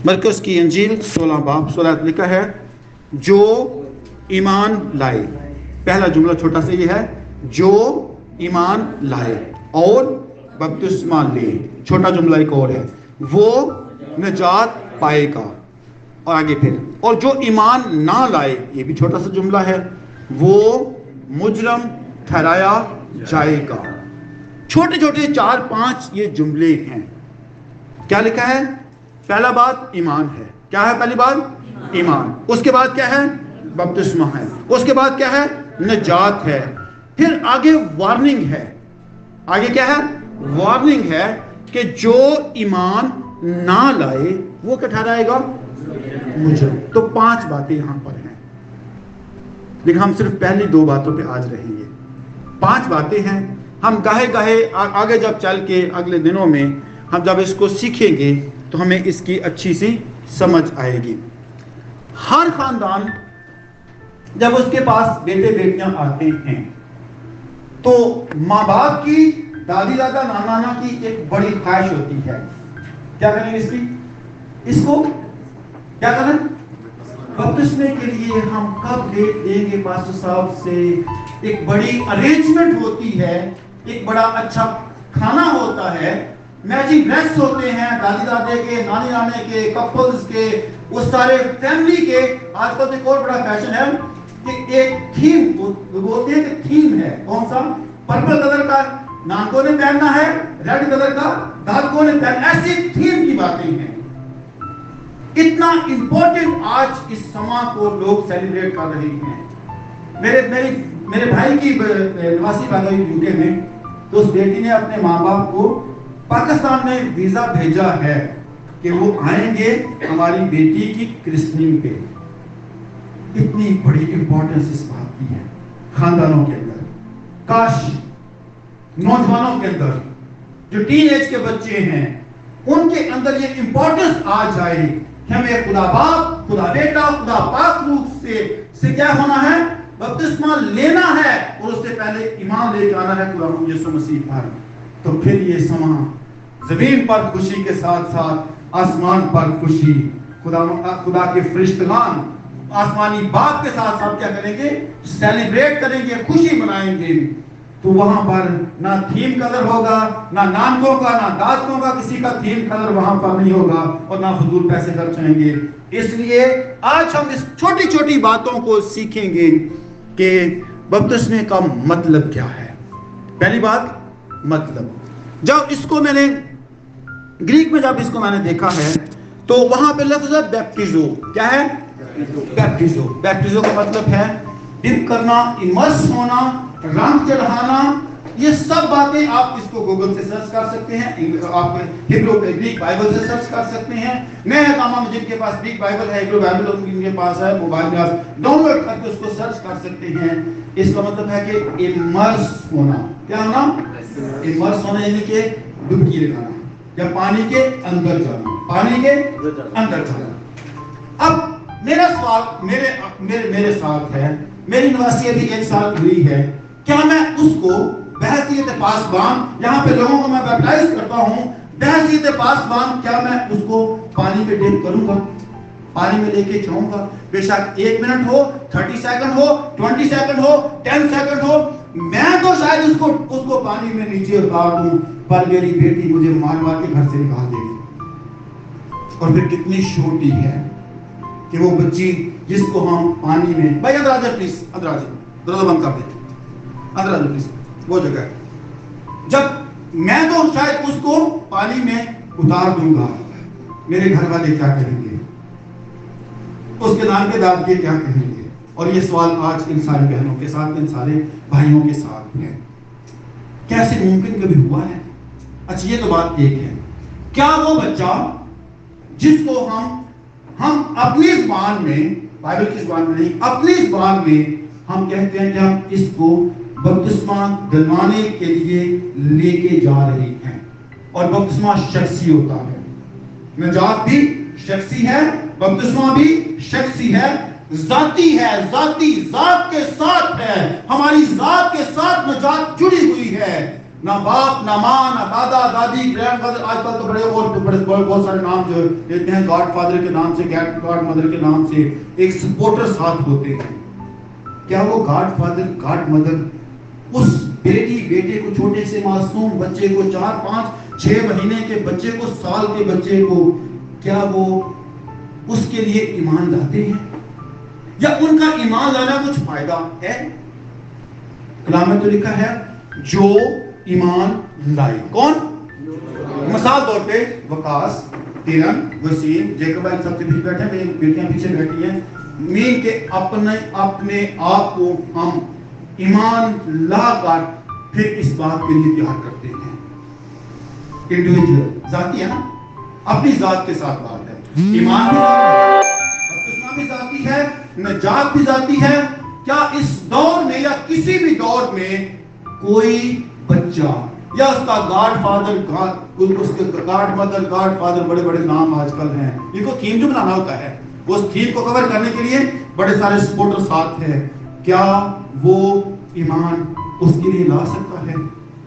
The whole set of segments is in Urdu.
مرکز کی انجیل 16 باب 16 لکھا ہے جو ایمان لائے. پہلا جملہ چھوٹا سا یہ ہے جو ایمان لائے اور بپتسمہ لے. چھوٹا جملہ ایک اور ہے وہ نجات پائے گا. اور آگے پھر اور جو ایمان نہ لائے, یہ بھی چھوٹا سا جملہ ہے, وہ مجرم ٹھہرایا جائے گا. چھوٹے چھوٹے 4-5 یہ جملے ہیں. کیا لکھا ہے؟ پہلا بات ایمان ہے. کیا ہے پہلی بات؟ ایمان. اس کے بعد کیا ہے؟ بپتسمہ ہے. اس کے بعد کیا ہے؟ نجات ہے. پھر آگے وارننگ ہے. آگے کیا ہے؟ وارننگ ہے کہ جو ایمان نہ لائے وہ کیا ٹھہرائے گا؟ مجرم. تو 5 باتیں یہاں پر ہیں, لیکن ہم صرف پہلی 2 باتوں پہ آج رہیں گے. 5 باتیں ہیں. ہم گاہے گاہے آگے جب چل کے اگلے دنوں میں ہم جب اس کو سیکھیں گے تو ہمیں اس کی اچھی سی سمجھ آئے گی. ہر خاندان جب اس کے پاس بیٹے بیٹیاں آتے ہیں تو ماں باپ کی, دادی دادا, نانا نانا کی ایک بڑی خواہش ہوتی ہے. کیا کریں گے اس کو کیا کریں؟ بپتسمے کے لیے ہم کب ڈیٹ دیں گے پاسٹر صاحب سے. ایک بڑی ارینجمنٹ ہوتی ہے, ایک بڑا اچھا کھانا ہوتا ہے, میچنگ ڈریس ہوتے ہیں دادی دادے کے, نانی نانے کے, کپلز کے, اس سارے فیملی کے. آج کل ایک اور بڑا فیشن ہے کہ ایک تھیم بولتے ہیں کہ تھیم ہے. کون سا؟ پرپل کلر کا نانکوں نے پہننا ہے, ریڈ کلر کا دادکوں نے پہننا. ایسی تھیم کی باتیں ہیں. اتنا امپورٹنٹ آج اس سما کو لوگ سیلیبریٹ کر رہے ہیں. میرے بھائی کی نواسی پیدا ہوئی یوکے میں, تو اس بیٹی نے اپنے ماں باپ کو پاکستان میں ویزا بھیجا ہے کہ وہ آئیں گے ہماری بیٹی کی کرسننگ پہ. اتنی بڑی امپورٹنس اس بات کی ہے خاندانوں کے اندر. کاش نوجوانوں کے اندر جو ٹین ایج کے بچے ہیں ان کے اندر یہ امپورٹنس آ جائے کہ ہمیں خدا باپ, خدا بیٹا, خدا پاک روح سے کیا ہونا ہے؟ بپتسمہ لینا ہے, اور اس سے پہلے ایمان لے کے آنا ہے خدا یسوع مسیح پر. تو پھر یہ سما زمین پر خوشی کے ساتھ ساتھ آسمان پر خوشی. خدا کے فرشتگان آسمانی باپ کے ساتھ ساتھ کیا کریں گے؟ سیلیبریٹ کریں گے, خوشی منائیں گے. تو وہاں پر نہ تھیم کلر ہوگا, نہ نانکوں کا, نہ دادکوں کا, کسی کا تھیم کلر وہاں پر نہیں ہوگا, اور نہ فضول پیسے خرچ ہویں گے. اس لیے آج ہم اس چھوٹی چھوٹی باتوں کو سیکھیں گے کہ بپتسمے کا مطلب کیا ہے. پہلی بات مطلب, جب اس کو میں نے گریک میں جب اس کو میں نے دیکھا ہے تو وہاں پہ لفظ ہے بیپٹیزو. کیا ہے؟ بیپٹیزو. بیپٹیزو کا مطلب ہے ڈپ کرنا, امرس ہونا, رنگ چڑھانا. یہ سب باتیں آپ اس کو گوگل سے سرچ کر سکتے ہیں, آپ ہبرو گریک بائبل سے سرچ کر سکتے ہیں. میں تمام جن کے پاس گریک بائبل ہے, ہبرو بائبل ان کے پاس ہے, موبائل میں آپ ڈاؤن لوڈ کر کے اس کو سرچ کر سکتے ہیں. اس کا مطلب ہے کہ امرس ہونا. کیا ہونا؟ امرس ہونا یعنی کہ ڈبکی لگانا یا پانی کے اندر جانا, پانی کے اندر جانا. اب میرا سوال میرے ساتھ ہے, میری یونیورسٹی ابھی 1 سال ہوئی ہے, کیا میں اس کو بحیثیت پاسبان, یہاں پہ لوگوں کو میں بیپٹائز کرتا ہوں, بحیثیت پاسبان کیا میں اس کو پانی پہ ڈپ کروں گا, پانی میں لے کے جاؤں گا؟ بے شک 1 منٹ ہو, 30 سیکنڈ ہو, 20 سیکنڈ ہو, 10 سیکنڈ ہو, میں تو شاید اس کو پانی میں نیچے اتار دوں, پر میری بیٹی مجھے مار مار کے گھر سے نکال دے گی. اور پھر کتنی چھوٹی ہے کہ وہ بچی جس کو ہم پانی میں, بھائی ادھر آجا پلیز, ادھر آجا, دروازہ بند کر دے, ادھر آجا پلیز, وہ جگہ ہے. جب میں تو شاید اس کو پانی میں اتار دوں گا, میرے گھر والے کیا کہیں گے, اس کے نام کے داد کے کیا کہیں گے. اور یہ سوال آج ان ساری بہنوں کے ساتھ, ان سارے بھائیوں کے ساتھ ہے. کیسے ممکن کبھی ہوا ہے؟ اچھا یہ تو بات ایک ہے. کیا وہ بچہ جس کو ہم اپنی زبان میں, بائبل کی زبان میں نہیں, اپنی زبان میں ہم کہتے ہیں کہ ہم اس کو بپتسمہ دلوانے کے لیے لے کے جا رہے ہیں, اور بپتسمہ شخصی ہوتا ہے. نجات بھی شخصی ہے, بپتسمہ بھی شخصی ہے, ذاتی ہے, ذات کے ساتھ ہے, ہماری ذات کے ساتھ نجات جڑی ہوئی ہے. نہ باپ نہ ماں نہ دادا دادی گرینڈ فادر. آج کل تو بہت سارے نام جو دیتے ہیں گاڈ فادر کے نام سے, گاڈ مدر کے نام سے, ایک سپورٹر ساتھ ہوتے ہیں. کیا وہ گاڈ فادر گاڈ مدر اس بیٹے کو, چھوٹے سے معصوم بچے کو, 4 5 6 مہینے کے بچے کو, سال کے بچے کو, کیا وہ اس کے لیے ایمان لاتے ہیں یا ان کا ایمان لانا کچھ فائدہ ہے؟ کلام میں تو لکھا ہے جو ایمان لائے. کون؟ مثال طور پہ وقاص, تیرن, وسیم, جیکب بھائی سب سے پیچھے بیٹھے ہیں, میری بیٹیاں پیچھے بیٹھی ہیں. مین کے اپنے آپ کو ہم ایمان لا کر پھر اس بات کے لیے تیار کرتے ہیں. انڈیویجول ذاتی ہے نا, اپنی ذات کے ساتھ بات ہے. ایمان بھی بپتسمہ بھی ذاتی ہے, نجات بھی ذاتی ہے. کیا اس دور میں یا کسی بھی دور میں کوئی بچہ یا اس کا گاڈ فادر, اس کے گاڈ مدر, گاڈ فادر, بڑے بڑے نام آج کل ہیں, ان کو تھیم جو بنانا ہوتا ہے, اس تھیم کو کور کرنے کے لیے بڑے سارے سپورٹر ساتھ ہیں, کیا وہ ایمان اس کے لیے لا سکتا ہے؟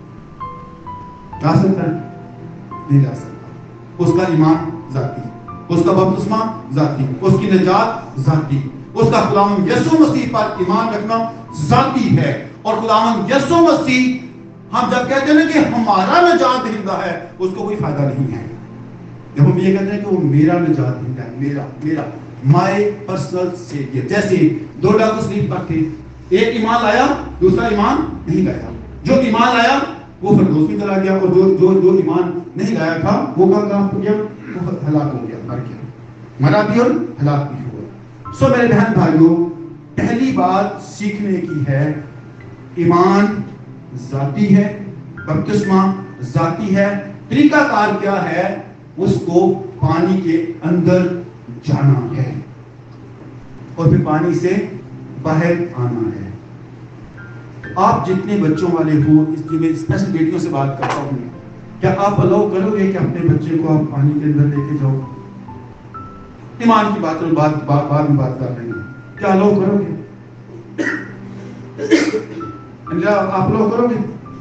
لا سکتا ہے؟ نہیں لا سکتا. اس کا ایمان ذاتی, اس کا بپتسمہ ذاتی, اس کی نجات ذاتی, اس کا خداوند یسوع مسیح پر ایمان رکھنا ذاتی ہے. اور خداوند یسوع مسیح, ہم جب کہتے ہیں کہ ہمارا نجات دہندہ ہے, اس کو کوئی فائدہ نہیں ہے. جب ہم یہ کہتے ہیں کہ وہ میرا نجات دہندہ ہے, میرا مائی پرسنل سیویئر. جیسے 2 ڈاکو سلیپ پر تھے, ایک ایمان لایا, دوسرا ایمان نہیں لایا. جو ایمان لایا وہ فردوس میں چلا گیا, اور جو ایمان نہیں لایا تھا وہ کہاں گیا؟ وہ ہلاک ہو گیا, مر گیا, مرا بھی اور ہلاک بھی ہوا. سو میرے بہن بھائیوں, پہلی بات سیکھنے کی ہے, ایمان ذاتی ہے, بپتسمہ ذاتی ہے. طریقہ کار کیا ہے؟ اس کو پانی کے اندر جانا ہے اور پھر پانی سے باہر آنا ہے. آپ جتنے بچوں والے ہو, اس لیے میں اسپیشل بیٹیوں سے بات کرتا ہوں, کیا آپ الاؤ کرو گے کہ اپنے بچے کو آپ پانی کے اندر لے کے جاؤ؟ ایمان کی بات بعد میں بات کر رہے ہیں, کیا الاؤ کرو گے؟ آپ الاؤ کرو گے؟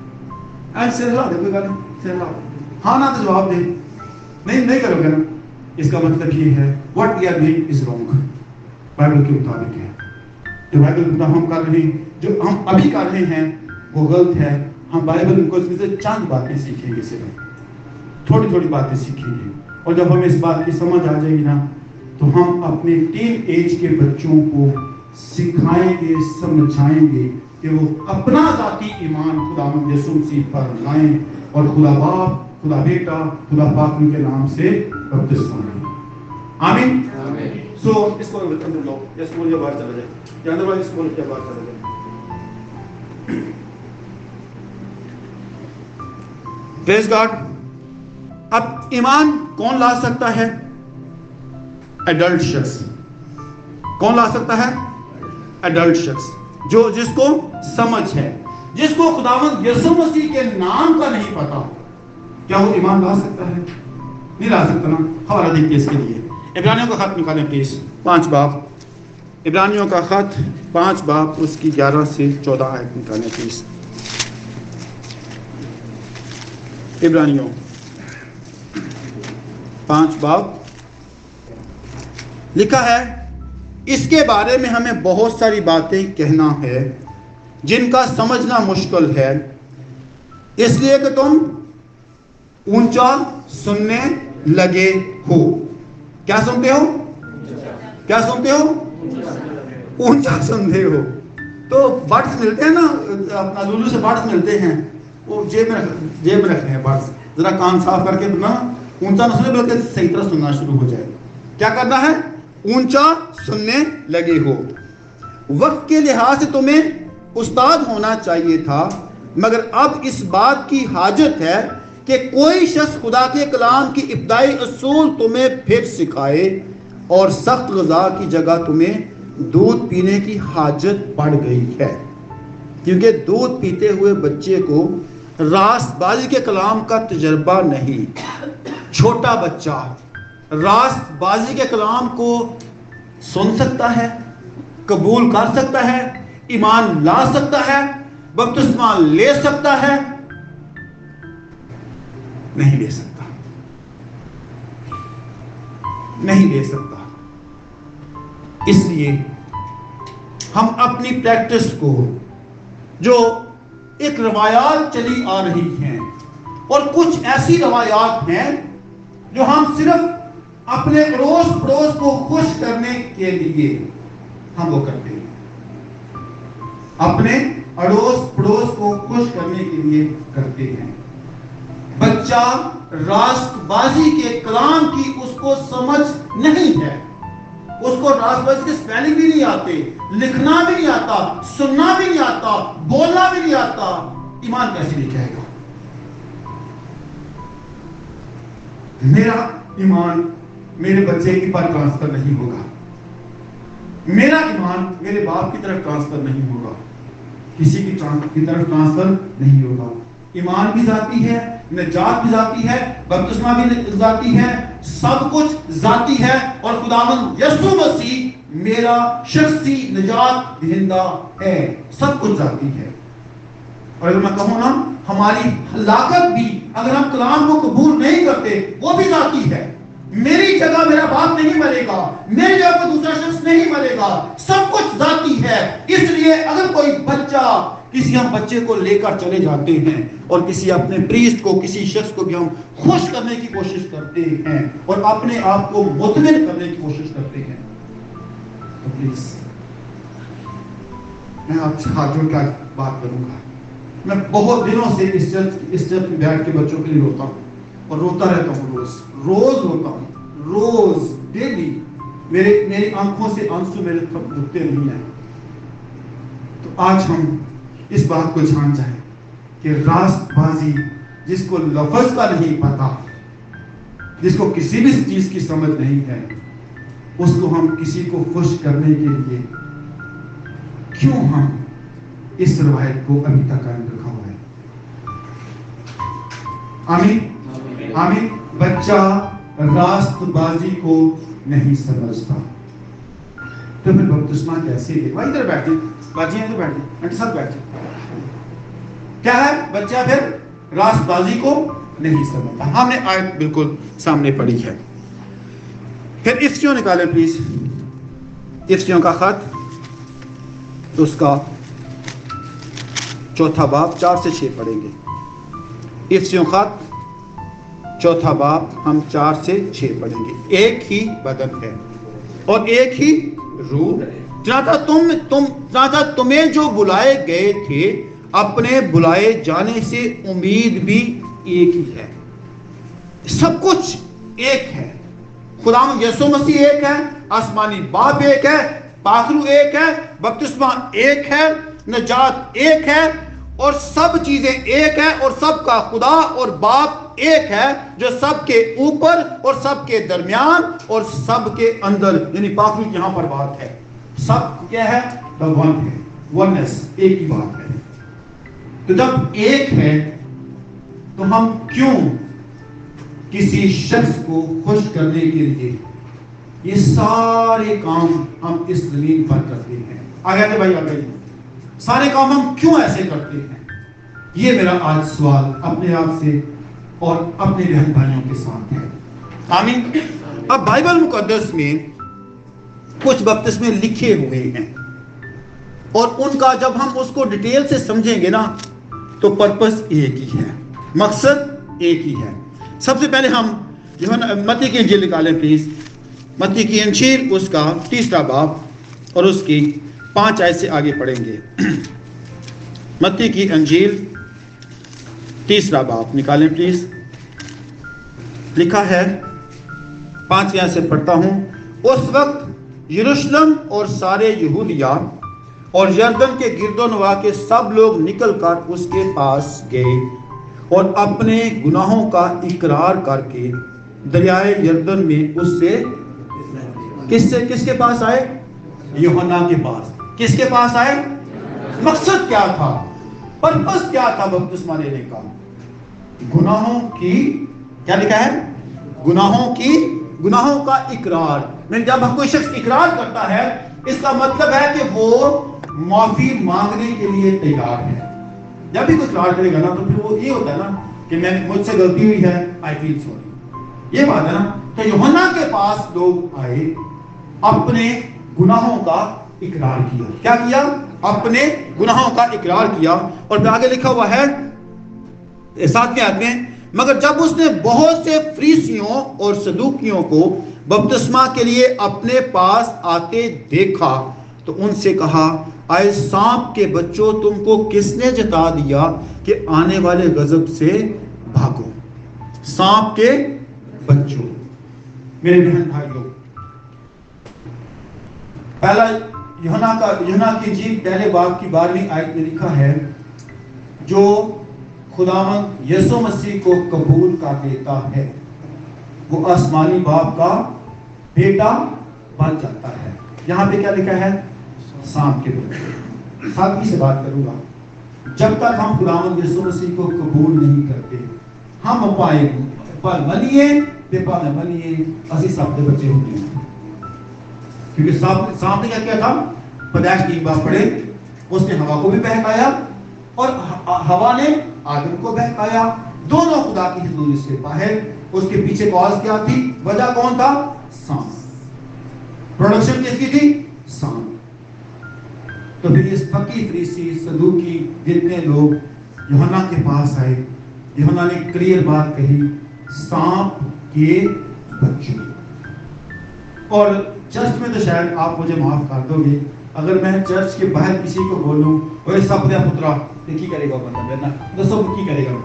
ہاں نہ تو جواب دیں, نہیں کرو گے نا. اس کا مطلب یہ ہے what we are doing is wrong. Bible کے مطابق ہے. جو بائبل کے مطابق ہم کر رہے ہیں, جو ہم ابھی کر رہے ہیں وہ غلط ہے. ہم بائبل کو اس میں سے چند باتیں سیکھیں گے, صرف تھوڑی باتیں سیکھیں گے, اور جب ہمیں اس بات کی سمجھ آ جائے گی نا, تو ہم اپنے ٹین ایج کے بچوں کو سکھائیں گے, سمجھائیں گے کہ وہ اپنا ذاتی ایمان خداوند یسوع مسیح پر لائیں, اور خدا باپ, خدا بیٹا, خدا پاک کے نام سے بپتسمہ لیں. آمین. سو اس کو اندر لو, یا اسکول یا باہر چلا جائے, یا اندر والے اسکول یا باہر چلا جائے. Praise God. اب ایمان کون لا سکتا ہے؟ ایڈلٹ شخص. کون لا سکتا ہے؟ ایڈلٹ شخص, جس کو سمجھ ہے, جس کو خداوند یسوع مسیح کے نام کا نہیں پتا. کیا وہ ایمان لا سکتا ہے؟ نہیں لا سکتا نا. حوالہ دیکھیے اس کے لیے. عبرانیوں کا خط نکالیں پلیز, 5 باب. عبرانیوں کا خط 5 باب, اس کی 11 سے 14 آیت نکالیں پلیز. عبرانیوں 5 باب لکھا ہے, اس کے بارے میں ہمیں بہت ساری باتیں کہنا ہے جن کا سمجھنا مشکل ہے, اس لیے کہ تم اونچا سننے لگے ہو. کیا سنتے ہو؟ کیا سنتے ہو؟ اونچا سنتے ہو. تو برڈز ملتے ہیں نا, اپنا لولو سے برڈز ملتے ہیں, وہ جیب میں رکھتے ہیں برڈز. ذرا کان صاف کر کے نا, اونچا نہ سنے بلکہ صحیح طرح سننا شروع ہو جائے. کیا کرنا ہے؟ اونچا سننے لگے ہو. وقت کے لحاظ سے تمہیں استاد ہونا چاہیے تھا, مگر اب اس بات کی حاجت ہے کہ کوئی شخص خدا کے کلام کی ابتدائی اصول تمہیں پھر سکھائے, اور سخت غذا کی جگہ تمہیں دودھ پینے کی حاجت پڑ گئی ہے, کیونکہ دودھ پیتے ہوئے بچے کو راست بازی کے کلام کا تجربہ نہیں. چھوٹا بچہ راست بازی کے کلام کو سن سکتا ہے, قبول کر سکتا ہے, ایمان لا سکتا ہے, بپتسمہ لے سکتا ہے, نہیں لے سکتا، نہیں لے سکتا۔ اس لیے ہم اپنی پریکٹس کو، جو ایک روایات چلی آ رہی ہیں اور کچھ ایسی روایات ہیں جو ہم صرف اپنے اڑوس پڑوس کو خوش کرنے کے لیے ہم وہ کرتے ہیں، اپنے اڑوس پڑوس کو خوش کرنے کے لیے کرتے ہیں۔ بچہ راست بازی کے کلام کی اس کو سمجھ نہیں ہے، اس کو راست بازی کے سپیلنگ بھی نہیں آتے، لکھنا بھی نہیں آتا، سننا بھی نہیں آتا، بولنا بھی نہیں آتا، ایمان کیسے لے جائے گا؟ میرا ایمان میرے بچے کی پر ٹرانسفر نہیں ہوگا، میرا ایمان میرے باپ کی طرف ٹرانسفر نہیں ہوگا، کسی کی طرف ٹرانسفر نہیں ہوگا۔ ایمان بھی ذاتی ہے، نجات بھی ذاتی ہے، بپتسمہ بھی ذاتی ہے، سب کچھ ذاتی ہے، اور خداوند یسوع مسیح میرا شخصی نجات دہندہ ہے، سب کچھ ذاتی ہے۔ اور اگر میں کہوں نا، ہماری ہلاکت بھی اگر ہم کلام کو قبول نہیں کرتے وہ بھی ذاتی ہے۔ میری جگہ میرا باپ نہیں مرے گا، میری جگہ کوئی دوسرا شخص نہیں مرے گا، سب کچھ ذاتی ہے۔ اس لیے اگر کوئی بچہ، کسی ہم بچے کو لے کر چلے جاتے ہیں اور کسی اپنے پریسٹ کو، کسی شخص کو بھی ہم خوش کرنے کی کوشش کرتے ہیں اور اپنے آپ کو مطمئن کرنے کی کوشش کرتے ہیں، تو پلیز میں آپ سے ہاتھ جوڑ کر بات کروں گا۔ میں بہت دنوں سے اس چرچ میں بیٹھ کے بچوں کے لیے روتا ہوں اور روتا رہتا ہوں، روز روتا ہوں، روز ڈیلی۔ میری آنکھوں سے آنسو میرے رکتے نہیں ہیں۔ تو آج ہم اس بات کو جان جائیں کہ راست بازی، جس کو لفظ کا نہیں پتا، جس کو کسی بھی چیز کی سمجھ نہیں ہے، اس کو ہم کسی کو خوش کرنے کے لیے کیوں ہم اس روایت کو ابھی تک قائم رکھا ہوا ہے؟ آمین آمین۔ بچہ راست بازی کو نہیں سمجھتا تو پھر بپتسمہ کیسے لے؟ بھائی ادھر بیٹھے، باجی ادھر بیٹھے، انٹی ساتھ بیٹھے۔ کیا ہے؟ بچہ پھر راست بازی کو نہیں سمجھتا۔ ہم نے آیت بالکل سامنے پڑھی ہے۔ پھر افسیوں نکالے پلیز، افسیوں کا خط، اس کا 4 باب 4 سے 6 پڑھیں گے۔ افسیوں خط 4 باب ہم 4 سے 6 پڑھیں گے۔ ایک ہی بدن ہے اور ایک ہی روح، چنانچہ تمہیں جو بلائے گئے تھے اپنے بلائے جانے سے امید بھی ایک ہی ہے۔ سب کچھ ایک ہے، خداوند یسوع مسیح ایک ہے، آسمانی باپ ایک ہے، پاخرو ایک ہے، بپتسمہ ایک ہے، نجات ایک ہے، اور سب چیزیں ایک ہیں، اور سب کا خدا اور باپ ایک ہے، جو سب کے اوپر اور سب کے درمیان اور سب کے اندر، یعنی پاخرو یہاں پر بات ہے، سب کیا ہے؟ the one ہے، oneness، ایک ہی بات ہے۔ تو جب ایک ہے تو ہم کیوں کسی شخص کو خوش کرنے کے لیے یہ سارے کام ہم اس زمین پر کرتے ہیں؟ آگے بھائی آگے، سارے کام ہم کیوں ایسے کرتے ہیں؟ یہ میرا آج سوال اپنے آپ سے اور اپنے بہن بھائیوں کے ساتھ ہے۔ آمین۔ اب بائبل مقدس میں کچھ بپتسمے لکھے ہوئے ہیں، اور ان کا جب ہم اس کو ڈیٹیل سے سمجھیں گے نا تو پرپس ایک ہی ہے، مقصد ایک ہی ہے۔ سب سے پہلے ہم متی کی انجیل نکالیں پلیز، متی کی انجیل اس کا 3 باب اور اس کی 5 آیت سے آگے پڑھیں گے۔ متی کی انجیل 3 باب نکالیں پلیز۔ لکھا ہے، 5 آیت سے پڑھتا ہوں۔ اس وقت یروشلم اور سارے یہودیہ اور یردن کے گرد و نواح کے سب لوگ نکل کر اس کے پاس گئے اور اپنے گناہوں کا اقرار کر کے دریائے یردن میں اس سے کس کے پاس آئے؟ یوحنا کے پاس۔ کس کے پاس آئے؟ مقصد کیا تھا؟ پرپس کیا تھا بپتسمہ لینے کا؟ گناہوں کی، کیا لکھا ہے؟ گناہوں کا اقرار۔ میں جب کوئی شخص اقرار کرتا ہے، اس کا مطلب ہے کہ وہ معافی مانگنے کے لیے تیار ہے۔ جب بھی کوئی اقرار کرے گا نا تو پھر وہ یہ ہوتا ہے نا کہ میں مجھ سے غلطی ہوئی ہے, I feel sorry. یہ بات ہے نا. تو یوحنا کے پاس لوگ آئے, اپنے گناہوں کا اقرار کیا. کیا کیا؟ اپنے گناہوں کا اقرار کیا. اور آگے لکھا ہوا ہے 7ویں آیت میں, مگر جب اس نے بہت سے فریسیوں اور صدوقیوں کو بپتسمہ کے لیے اپنے پاس آتے دیکھا تو ان سے کہا, آئے سانپ کے بچوں, تم کو کس نے جتا دیا کہ آنے والے غضب سے بھاگو. سانپ کے بچوں. میرے بہن بھائیوں, پہلا یوحنا کی انجیل پہلے باب کی 12ویں آیت میں لکھا ہے, جو خداوند یسوع مسیح کو قبول کر لیتا ہے وہ آسمانی باپ کا بیٹا بن جاتا ہے. یہاں پہ کیا لکھا ہے؟ سانپ کے بچے. سادگی سے بات کروں گا, جب تک ہم خداوند یسوع مسیح کو قبول نہیں کرتے, ہم پائے پر بنیے پیپا میں بنیے اسی سانپ کے بچے ہوتے ہیں. کیونکہ سانپ نے کیا کیا تھا؟ پیدائش 3 بار پڑھے, اس نے ہوا کو بھی بہکایا اور ہوا نے آدم کو بہکایا. دونوں خدا کی حضوری سے باہر. اس کے پیچھے کاز کیا تھی؟ وجہ کون تھا؟ سانپ. پروڈکشن کس کی تھی؟ سانپ. تو پھر اس فقی فریسی صدوقی جتنے لوگ یوحنا کے پاس آئے, یوحنا نے کلیئر بات کہی, سانپ کے بچوں. اور چرچ میں تو شاید آپ مجھے معاف کر دو گے, اگر میں چرچ کے باہر کسی کو بولوں وہ سب دیا پترا کی کرے گا بندہ میرا دسو کی کرے گا.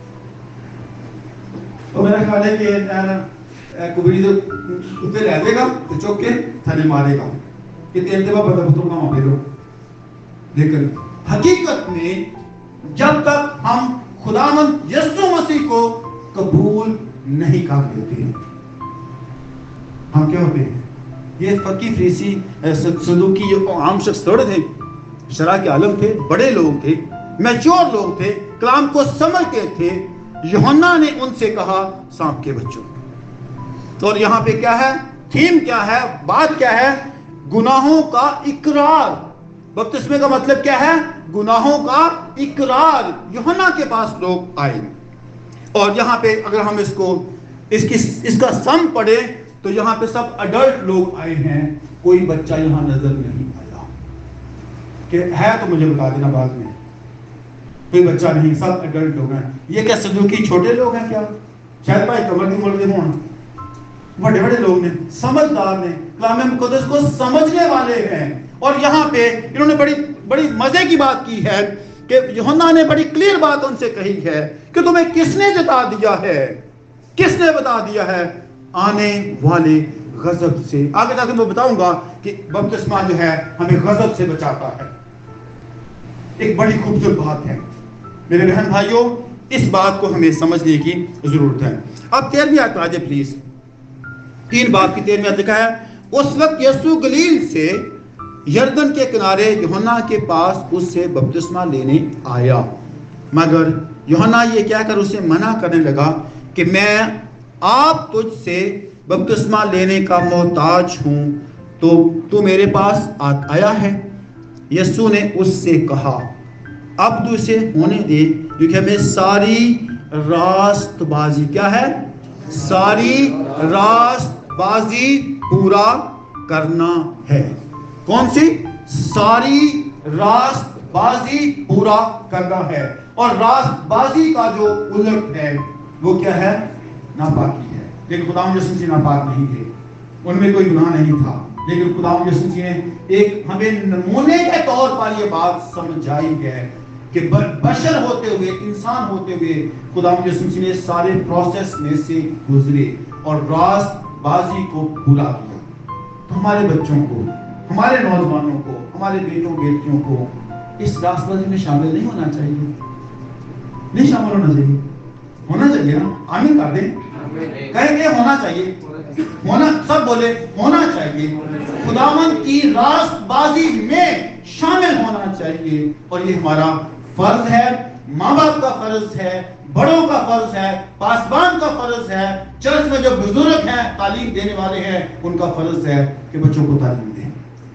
تو میرا خیال ہے کہ کبھی تو اتنے رہ دے گا تو چوک کے تھانے مارے گا کہ تین دفعہ بندہ پتروں کا وہاں پہ دو. لیکن حقیقت میں جب تک ہم خداوند یسوع مسیح کو قبول نہیں کر لیتے ہم کیا ہوتے ہیں؟ یہ فقی فریسی صدوقی جو عام شخص تھوڑے تھے, شرع کے عالم تھے, بڑے لوگ تھے, میچور لوگ تھے, کلام کو سمجھتے تھے. یوحنا نے ان سے کہا سانپ کے بچوں. اور یہاں پہ کیا ہے؟ تھیم کیا ہے؟ بات کیا ہے؟ گناہوں کا اقرار. بپتسمے کا مطلب کیا ہے؟ گناہوں کا اقرار. یوحنا کے پاس لوگ آئے اور یہاں پہ اگر ہم اس کا سم پڑھیں تو یہاں پہ سب اڈلٹ لوگ آئے ہیں, کوئی بچہ یہاں نظر نہیں آیا. کہ ہے تو مجھے بتا دینا بعد میں, کوئی بچہ نہیں, سب اڈلٹ لوگ ہیں. یہ کیا صدوقی چھوٹے لوگ ہیں کیا؟ شاید بھائی کمر کی مرد ہوں, بڑے بڑے لوگ نے, سمجھدار نے, کلام مقدس کو سمجھنے والے ہیں. اور یہاں پہ انہوں نے بڑی مزے کی بات کی ہے کہ یوحنا نے بڑی کلیئر بات ان سے کہی ہے کہ تمہیں کس نے جتا دیا ہے, کس نے بتا دیا ہے آنے والے غضب سے. آگے جا کے میں بتاؤں گا کہ بپتسمہ جو ہے ہمیں غضب سے بچاتا ہے. ایک بڑی خوبصورت بات ہے میرے بہن بھائیوں, اس بات کو ہمیں سمجھنے کی ضرورت ہے. اب 13ویں آیت آجے پلیز. 3 باب کی 13ویں آیت لکھا ہے, اس وقت یسوع گلیل سے یردن کے کنارے یوحنا کے پاس اس سے بپتسمہ لینے آیا, مگر یوحنا یہ کہہ کر اسے منع کرنے لگا کہ میں آپ تجھ سے بپتسمہ لینے کا محتاج ہوں, تو میرے پاس آیا ہے. یسوع نے اس سے کہا, اب تو اسے ہونے دے, کیونکہ ہمیں ساری راست بازی کیا ہے؟ ساری راست بازی پورا کرنا ہے. کون سی؟ ساری راست بازی پورا کرنا ہے. اور راست بازی کا جو الٹ ہے وہ کیا ہے؟ ناپاکی ہے. لیکن خداوند یسوع مسیح ناپاک نہیں تھے, ان میں کوئی گناہ نہیں تھا, لیکن خداوند یسوع مسیح نے ایک ہمیں نمونے کے طور پر یہ بات سمجھائی ہے کہ بشر ہوتے ہوئے, انسان ہوتے ہوئے خداوند یسوع مسیح نے سارے پروسیس میں سے گزرے اور راست بازی کو پورا کیا. تو ہمارے بچوں کو, ہمارے نوجوانوں کو, ہمارے بیٹوں بیٹیوں کو اس راست بازی میں شامل نہیں ہونا چاہیے. نہیں شامل ہونا چاہیے, ہونا چاہیے نا. آمین کر دیں, کہیں گے ہونا چاہیے, ہونا, سب بولے ہونا چاہیے. خداوند کی راست بازی میں شامل ہونا چاہیے. اور یہ ہمارا فرض ہے, ماں باپ کا فرض ہے, بڑوں کا فرض ہے, پاسبان کا فرض ہے, چرچ میں جو بزرگ ہیں, تعلیم دینے والے ہیں, ان کا فرض ہے کہ بچوں کو تعلیم دیں,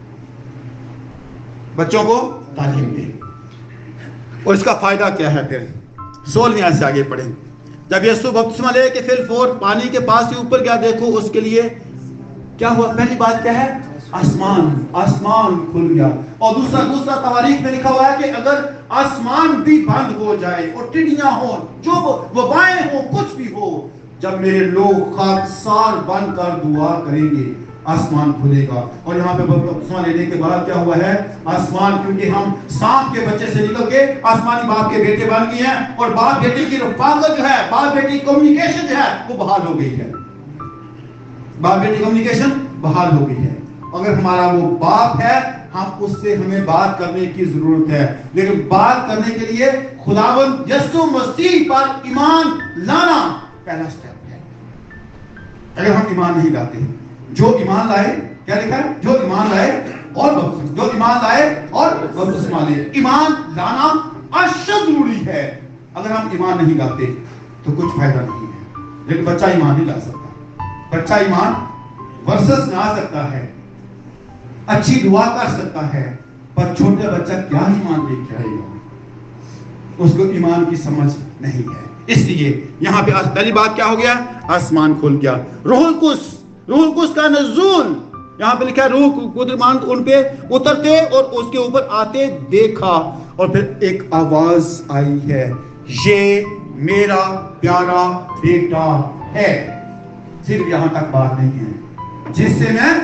بچوں کو تعلیم دیں. اور اس کا فائدہ کیا ہے؟ پھر 16ویں آیت سے آگے پڑھیں. جب یسوع بپتسمہ لے کے فی الفور پانی کے پاس سے اوپر گیا، دیکھو اس کے لیے کیا ہوا؟ پہلی بات کیا ہے؟ آسمان کھل گیا. اور دوسرا تواریخ میں لکھا ہوا ہے کہ اگر آسمان بھی بند ہو جائے اور ٹڈیاں ہوں، جو وبائیں ہوں، کچھ بھی ہو، جب میرے لوگ خاکسار بن کر دعا کریں گے آسمان کھلے گا. اور یہاں پہ بپتسمہ لینے کے بعد کیا ہوا ہے؟ آسمان، کیونکہ ہم سانپ کے بچے سے نکل کے آسمانی باپ کے بیٹے بن گئے ہیں، اور باپ بیٹی کی رفاقت جو ہے، باپ بیٹی کمیونیکیشن جو ہے وہ بحال ہو گئی ہے. باپ بیٹی کمیونیکیشن بحال ہو گئی ہے. اگر ہمارا وہ باپ ہے، ہم اس سے ہمیں بات کرنے کی ضرورت ہے، لیکن بات کرنے کے لیے خداوند یسوع مسیح پر ایمان لانا پہلا سٹیپ ہے. اگر ہم ایمان نہیں لاتے، جو ایمان لائے، کیا لکھا ہے؟ جو ایمان لائے اور جو ایمان لائے اور بپتسمہ لے. ایمان لانا اشد ضروری ہے. اگر ہم ایمان نہیں لاتے تو کچھ فائدہ نہیں ہے. لیکن بچہ ایمان نہیں لا سکتا. بچہ ایمان ورسس میں آ سکتا ہے، اچھی دعا کر سکتا ہے، پر چھوٹا بچہ کیا ایمان لے کے آئے گا؟ اس کو ایمان کی سمجھ نہیں ہے. اس لیے یہاں پہ پہلی بات کیا ہو گیا؟ آسمان کھل گیا. روح القدس کا نزول، یہاں پہ لکھا ہے روح قدرمان ان پہ اترتے اور اس کے اوپر آتے دیکھا. اور پھر ایک آواز آئی ہے، یہ میرا پیارا بیٹا ہے. صرف یہاں تک بات نہیں ہے، جس سے میں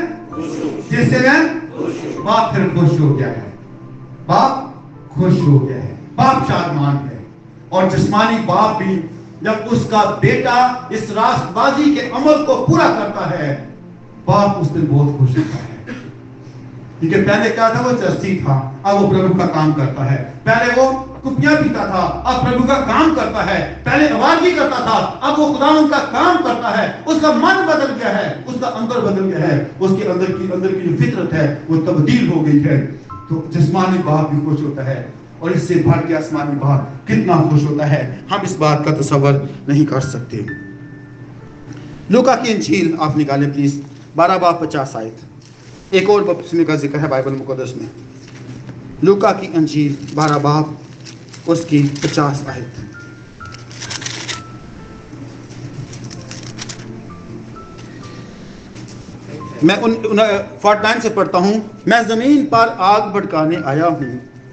باپ پھر خوش ہو گیا ہے. باپ خوش ہو گیا ہے، باپ شادمان ہے. اور جسمانی باپ بھی جب اس کا بیٹا اس راست بازی کے عمل کو پورا کرتا ہے، باپ اس دن بہت خوش ہوتا ہے. کیونکہ پہلے کیا تھا؟ وہ چرسی تھا، اب وہ پربھو کا کام کرتا ہے. پہلے وہ کپیاں پیتا تھا، اب پربھو کا کام کرتا ہے. پہلے آوازی کرتا تھا، اب وہ خداوند کا کام کرتا ہے. اس کا من بدل گیا ہے، اس کا اندر بدل گیا ہے، اس کے اندر کی جو فطرت ہے وہ تبدیل ہو گئی ہے. تو جسمانی باپ بھی خوش ہوتا ہے، اور اس سے بڑھ کے آسمانی باپ کتنا خوش ہوتا ہے، ہم اس بات کا تصور نہیں کر سکتے. لوکا کی انجیل آپ نکالیں پلیز، 12 باب 50 آیت. ایک اور بپتسمے کا ذکر ہے بائبل مقدس میں. لوکا کی انجیل 12 باب اس کی 50 آیت. میں 49 سے پڑھتا ہوں. میں زمین پر آگ بھڑکانے آیا ہوں،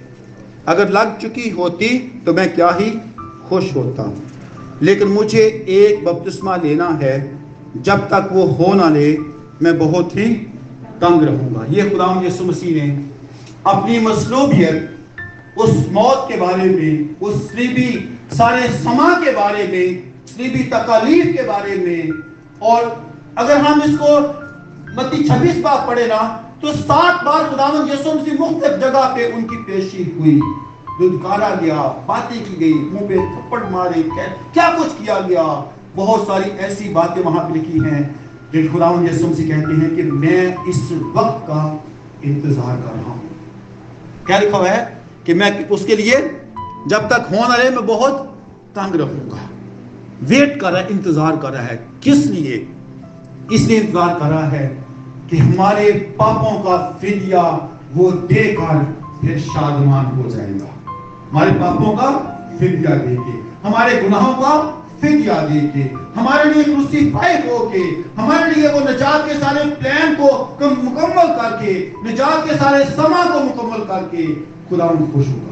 اگر لگ چکی ہوتی تو میں کیا ہی خوش ہوتا، لیکن مجھے ایک بپتسمہ لینا ہے، جب تک وہ ہو نہ لے میں بہت ہی تنگ رہوں گا. یہ خداوند یسوع مسیح نے اپنی مصلوبیت، اس موت کے بارے میں، اس صلیبی سارے سما کے بارے میں، صلیبی تکالیف کے بارے میں، اور اگر ہم اس کو متی 26 بار پڑھے نا تو 7 بار خداوند یسوع مسیح مختلف جگہ پہ ان کی پیشی ہوئی، دھتکارا گیا، باتیں کی گئی، منہ پہ تھپڑ مارے، کیا کچھ کیا گیا. بہت ساری ایسی باتیں وہاں پہ لکھی ہیں جن خداوند یسوع مسیح کہتے ہیں کہ میں اس وقت کا انتظار کر رہا ہوں. کیا لکھا ہوا ہے؟ کہ میں اس کے لیے جب تک ہونا رہے میں بہت تنگ رہوں گا. ویٹ کر رہا ہے، انتظار کر رہا ہے. کس لیے؟ اس لیے انتظار کر رہا ہے کہ ہمارے پاپوں کا فدیہ وہ دے کر پھر شادمان ہو جائے گا. ہمارے پاپوں کا فدیہ دے کے، ہمارے گناہوں کا فدیہ دے کے، ہمارے لیے کروسیفائی ہو کے، ہمارے لیے وہ نجات کے سارے پلان کو مکمل کر کے، نجات کے سارے سما کو مکمل کر کے خداوند خوش ہوگا.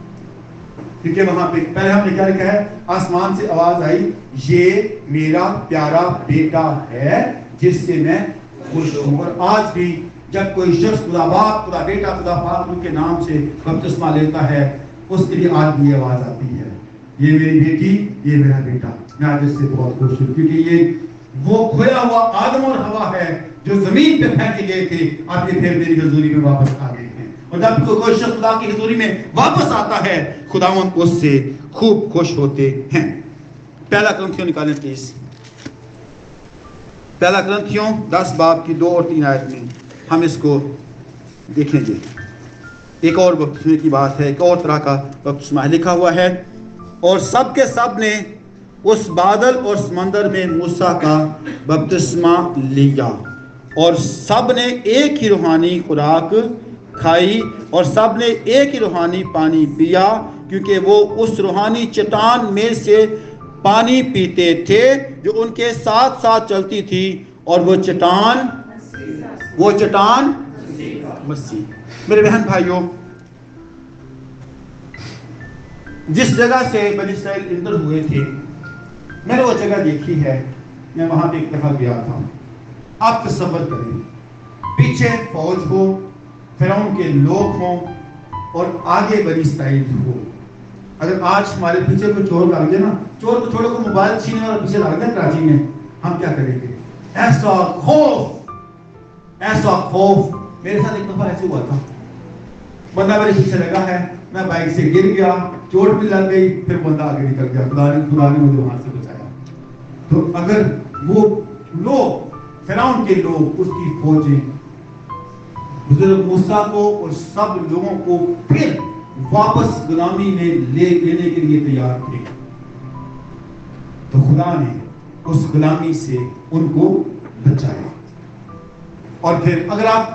کیونکہ وہاں پہ پہلے ہم نے کیا لکھا ہے؟ آسمان سے آواز آئی، یہ میرا پیارا بیٹا ہے جس سے میں خوش ہوں. اور آج بھی جب کوئی شخص خدا باپ، خدا بیٹا، خدا پاک کے نام سے بپتسمہ لیتا ہے، اس کے لیے آج بھی آواز آتی ہے، یہ میری بیٹی، یہ میرا بیٹا. میں آج اس سے بہت خوش ہوں، کیونکہ یہ وہ کھویا ہوا آدم اور ہوا ہے جو زمین پہ پھینکے گئے تھے، اب یہ پھر میری حضوری میں واپس آ گئے ہیں. اور جب کوئی شخص خدا کی حضوری میں واپس آتا ہے، خداوند اس سے خوب خوش ہوتے ہیں. پہلا کرنتھیوں نکالیں پلیز. پہلا کرنتھیوں 10 باب کی 2 اور 3 آیت میں ہم اس کو دیکھیں گے. ایک اور بپتسمے کی بات ہے، ایک اور طرح کا بپتسمہ لکھا ہوا ہے. اور سب کے سب نے اس بادل اور سمندر میں موسیٰ کا بپتسمہ لیا، اور سب نے ایک ہی روحانی خوراک کھائی، اور سب نے ایک ہی روحانی پانی پیا، کیونکہ وہ اس روحانی چٹان میں سے پانی پیتے تھے جو ان کے ساتھ ساتھ چلتی تھی، اور وہ چٹان مسیح۔ میرے بہن بھائیوں، جس جگہ سے بنی اسرائیل انٹر ہوئے تھے، میں نے وہ جگہ دیکھی ہے، میں وہاں پہ ایک دفعہ گیا تھا۔ آپ تصور کریں، پیچھے فوج ہو، فرعون کے لوگ ہوں، اور آگے بنی اسرائیل ہو۔ اگر آج ہمارے پیچھے کوئی چور لگ جائے نا، چور کو چھوڑو کو موبائل چھینے اور پیچھے لگ جائے کراچی میں، ہم کیا کریں گے؟ ایسا خوف۔ میرے ساتھ ایک دفعہ ایسے ہوا تھا، بندہ میرے پیچھے لگا ہے، میں بائک سے گر گیا، چوٹ بھی لگ گئی، پھر بندہ آگے نکل گیا، خدا نے مجھے وہاں سے بچایا۔ تو اگر وہ لوگ، فرعون کے لوگ، اس کی فوجیں حضرت موسیٰ کو اور سب لوگوں کو پھر واپس غلامی میں لے لینے کے لیے تیار تھے، تو خدا نے اس غلامی سے ان کو بچایا۔ اور پھر اگر آپ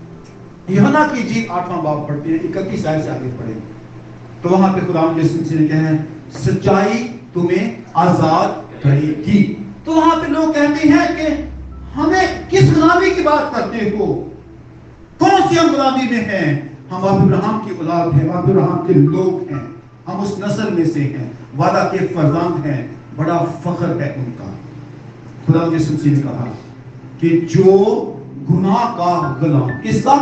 یوحنا کی انجیل 8واں باب پڑھتے ہیں، 31 آیت سے آگے پڑھیں، تو وہاں پہ خدا نے کہا ہے سچائی تمہیں آزاد کرے گی۔ تو وہاں پہ لوگ کہتے ہیں کہ ہمیں کس غلامی کی بات کرتے ہو؟ کون سی ہم غلامی میں ہیں؟ ہم ابراہیم کی اولاد ہیں، ابراہیم کے لوگ ہیں، ہم اس نسل میں سے ہیں، وعدہ کے فرزند ہیں، بڑا فخر ہے ان کا۔ خدا نے کہا کہ جو گناہ کا غلام، کس کا؟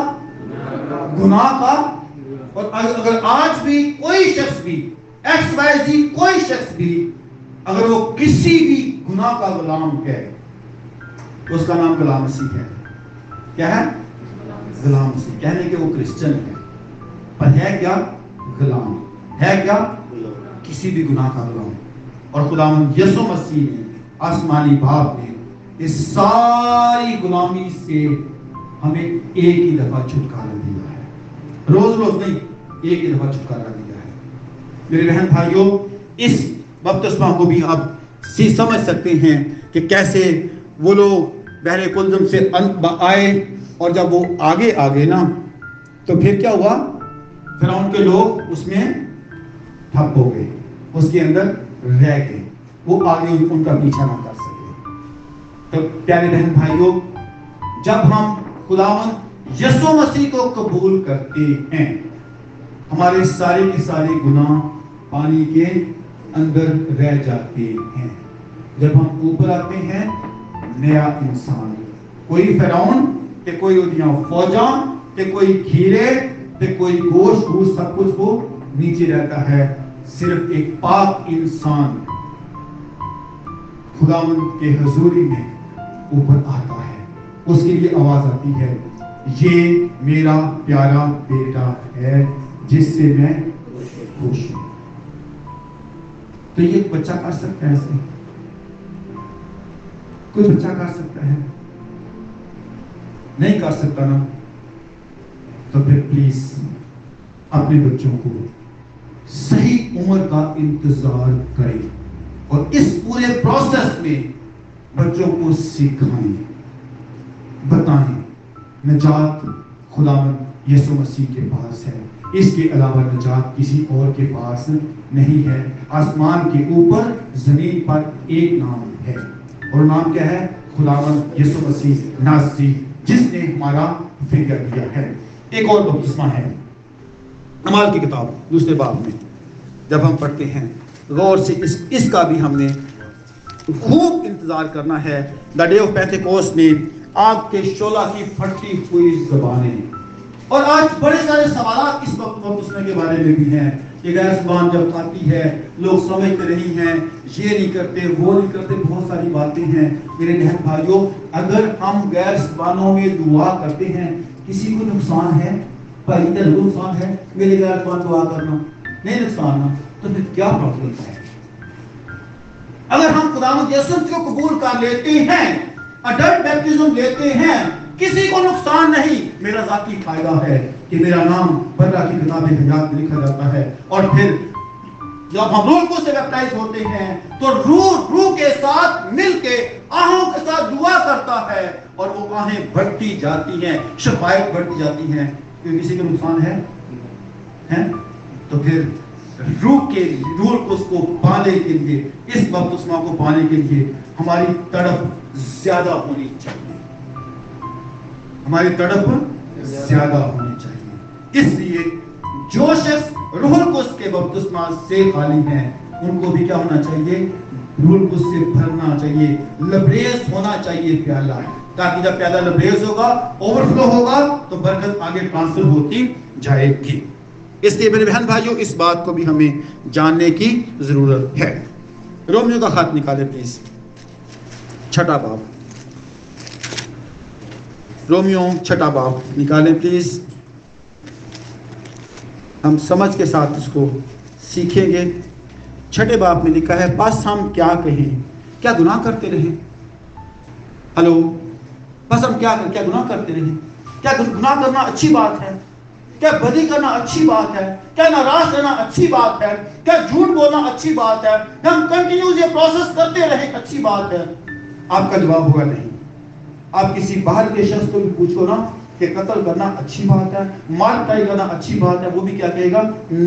گناہ کا۔ اور اگر آج بھی کوئی شخص بھی XYZ کوئی شخص بھی اگر وہ کسی بھی گناہ کا غلام ہے، تو اس کا نام غلام مسیح ہے۔ کیا ہے؟ غلام مسیح۔ کہنے کہ وہ کرسچن ہے، پر ہے کیا؟ غلام ہے۔ کیا؟ کسی بھی گناہ کا غلام۔ اور خداوند یسوع مسیح نے، آسمانی باپ نے اس ساری غلامی سے ہمیں ایک ہی دفعہ چھٹکارا دیا ہے، روز روز نہیں، ایک ہی دفعہ چھٹکارا دیا ہے۔ میرے بہن بھائیوں، اس بپتسمہ کو بھی آپ سمجھ سکتے ہیں کہ کیسے وہ لوگ بحر کلزم سے آئے، اور جب وہ آگے نا، تو پھر کیا ہوا؟ فرعون کے لوگ اس میں ٹھپ ہو گئے، اس کے اندر رہ گئے، وہ آگے ان کا پیچھا نہ کر سکے۔ تو پیارے بہن بھائیوں، جب ہم خداوند یسوع مسیح کو قبول کرتے ہیں، ہمارے سارے کے سارے گناہ پانی کے اندر رہ جاتے ہیں۔ جب ہم اوپر آتے ہیں، نیا انسان، کوئی فرعون تے کوئی اودیاں فوجاں تے کوئی کھیرے تے کوئی گوشت، سب کچھ وہ نیچے رہتا ہے، صرف ایک پاک انسان خداوند کے حضوری میں اوپر آتا ہے۔ اس کے لیے آواز آتی ہے، یہ میرا پیارا بیٹا ہے جس سے میں خوش ہوں۔ تو یہ بچہ کر سکتا ہے ایسے؟ کوئی بچہ کر سکتا ہے؟ نہیں کر سکتا نا؟ تو پھر پلیز اپنے بچوں کو صحیح عمر کا انتظار کریں، اور اس پورے پروسیس میں بچوں کو سکھائیں، بتائیں نجات خداوند یسوع مسیح کے پاس ہے، اس کے علاوہ نجات کسی اور کے پاس نہیں ہے۔ آسمان کے اوپر زمین پر ایک نام ہے، اور نام کیا ہے؟ خداوند یسوع مسیح ناصری، جس نے ہمارا فکر کیا ہے۔ ایک اور بپتسمہ ہے، اعمال کی کتاب 2 باب میں جب ہم پڑھتے ہیں غور سے، اس کا بھی ہم نے خوب انتظار کرنا ہے۔ دا ڈے آف پینتیکوسٹ میں آگ کے شعلہ کی پھٹتی ہوئی زبانیں، اور آج بڑے سارے سوالات اس وقت بپتسمے کے بارے میں بھی ہیں کہ غیر زبان جب آتی ہے، لوگ سمجھتے نہیں ہیں، یہ نہیں کرتے، وہ نہیں کرتے، بہت ساری باتیں ہیں۔ میرے بہن بھائیوں، اگر ہم غیر زبانوں میں دعا کرتے ہیں، کسی کو نقصان ہے؟ بھائی ضرور نقصان ہے، میرے غیر زبان دعا کرنا نہیں نقصان ہے، تو پھر کیا پرابلم ہے؟ اگر ہم خداوند یسوع کو قبول کر لیتے ہیں، اڈلٹ بیپٹزم لیتے ہیں، کسی کو نقصان نہیں، میرا ذاتی فائدہ ہے کہ میرا نام برہ کی کتاب حیات میں لکھا جاتا ہے۔ اور پھر جب ہم روح کو سے بیپٹائز ہوتے ہیں تو روح کے ساتھ مل کے آہوں کے ساتھ دعا کرتا ہے، اور وہ آہیں بڑھتی جاتی ہیں، شفاعت بڑھتی جاتی ہیں۔ کسی کو نقصان ہے؟ تو پھر روح القدس کو پانے کے لیے، اس بپتسمہ کو پانے کے لیے ہماری تڑپ زیادہ ہونی چاہیے، ہماری تڑپ زیادہ ہونی چاہیے۔ اس لیے جو شخص روح القدس کے بپتسمہ سے خالی ہیں ان کو بھی کیا ہونا چاہیے؟ روح القدس سے بھرنا چاہیے، لبریز ہونا چاہیے پیالہ، تاکہ جب پیالہ لبریز ہوگا، اوور فلو ہوگا تو برکت آگے ٹرانسفر ہوتی جائے گی۔ اس لیے میرے بہن بھائیوں اس بات کو بھی ہمیں جاننے کی ضرورت ہے۔ رومیو کا خط نکالے پلیز، 6 باب، رومیو 6 باب نکالیں پلیز، ہم سمجھ کے ساتھ اس کو سیکھیں گے۔ 6 باب میں لکھا ہے، بس ہم کیا کہیں، کیا گناہ کرتے رہیں؟ ہلو، بس ہم کیا گناہ کرتے رہیں؟ کیا گناہ کرنا اچھی بات ہے؟ کیا بدی کرنا اچھی بات ہے؟ کیا ناراض رہنا اچھی بات ہے؟ کیا جھوٹ بولنا اچھی بات ہے؟ کیا ہم کنٹینیوز یہ پروسیس کرتے رہیں اچھی بات ہے؟ آپ کا جواب ہوگا نہیں۔ آپ کسی باہر کے شخص کو بھی پوچھو نا کہ قتل کرنا اچھی بات ہے، مار پٹائی کرنا اچھی بات ہے، وہ بھی کیا کہے گا؟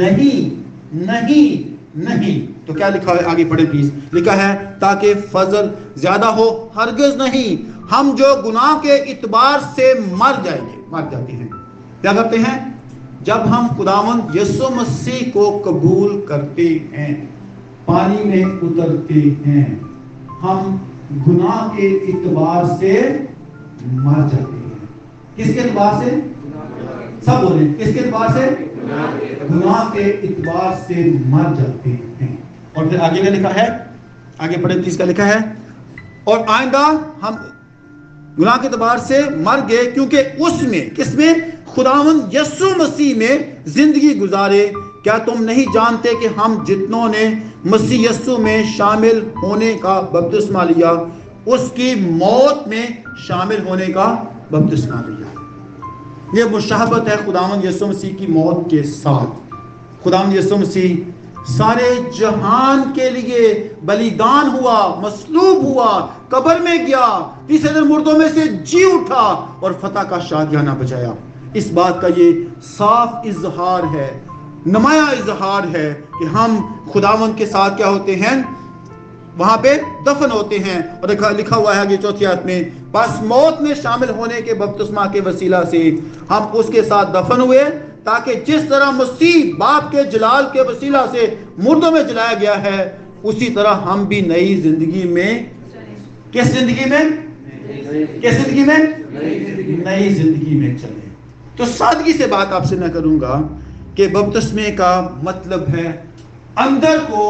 نہیں نہیں نہیں۔ تو کیا لکھا ہے؟ آگے پڑھیں پلیز۔ لکھا ہے تاکہ فضل زیادہ ہو، ہرگز نہیں، ہم جو گناہ کے اعتبار سے مر جاتے ہیں، کیا کرتے ہیں؟ جب ہم خداوند یسوع مسیح کو قبول کرتے ہیں، پانی میں اترتے ہیں، ہم گناہ کے اعتبار سے مر جاتے ہیں۔ کس کے اعتبار سے؟ سب بولیں، کس کے اعتبار سے؟ گناہ کے اعتبار سے مر جاتے ہیں۔ اور پھر آگے کیا لکھا ہے؟ آگے پڑھیں پلیز، کیا لکھا ہے؟ اور آئندہ ہم گناہ کے اعتبار سے مر گئے کیونکہ اس میں، کس میں؟ خداوند یسوع مسیح میں زندگی گزارے۔ کیا تم نہیں جانتے کہ ہم جتنوں نے مسیح یسوع میں شامل ہونے کا بپتسمہ لیا، اس کی موت میں شامل ہونے کا بپتسمہ لیا؟ یہ مشابہت ہے خداوند یسوع مسیح کی موت کے ساتھ۔ خداوند یسوع مسیح سارے جہان کے لیے بلیدان ہوا، مصلوب ہوا، قبر میں گیا، تیسرے دن مردوں میں سے جی اٹھا اور فتح کا شادیانہ بجایا۔ اس بات کا یہ صاف اظہار ہے، نمایاں اظہار ہے کہ ہم خداوند کے ساتھ کیا ہوتے ہیں؟ وہاں پہ دفن ہوتے ہیں۔ اور لکھا ہوا ہے آگے 4 آیت میں، بس موت میں شامل ہونے کے بپتسمہ کے وسیلہ سے ہم اس کے ساتھ دفن ہوئے، تاکہ جس طرح مسیح باپ کے جلال کے وسیلہ سے مردوں میں جلایا گیا ہے، اسی طرح ہم بھی نئی زندگی میں، کس زندگی میں؟ کس زندگی میں؟ نئی زندگی میں چلیں۔ تو سادگی سے بات آپ سے میں کروں گا کہ بپتسمے کا مطلب ہے اندر کو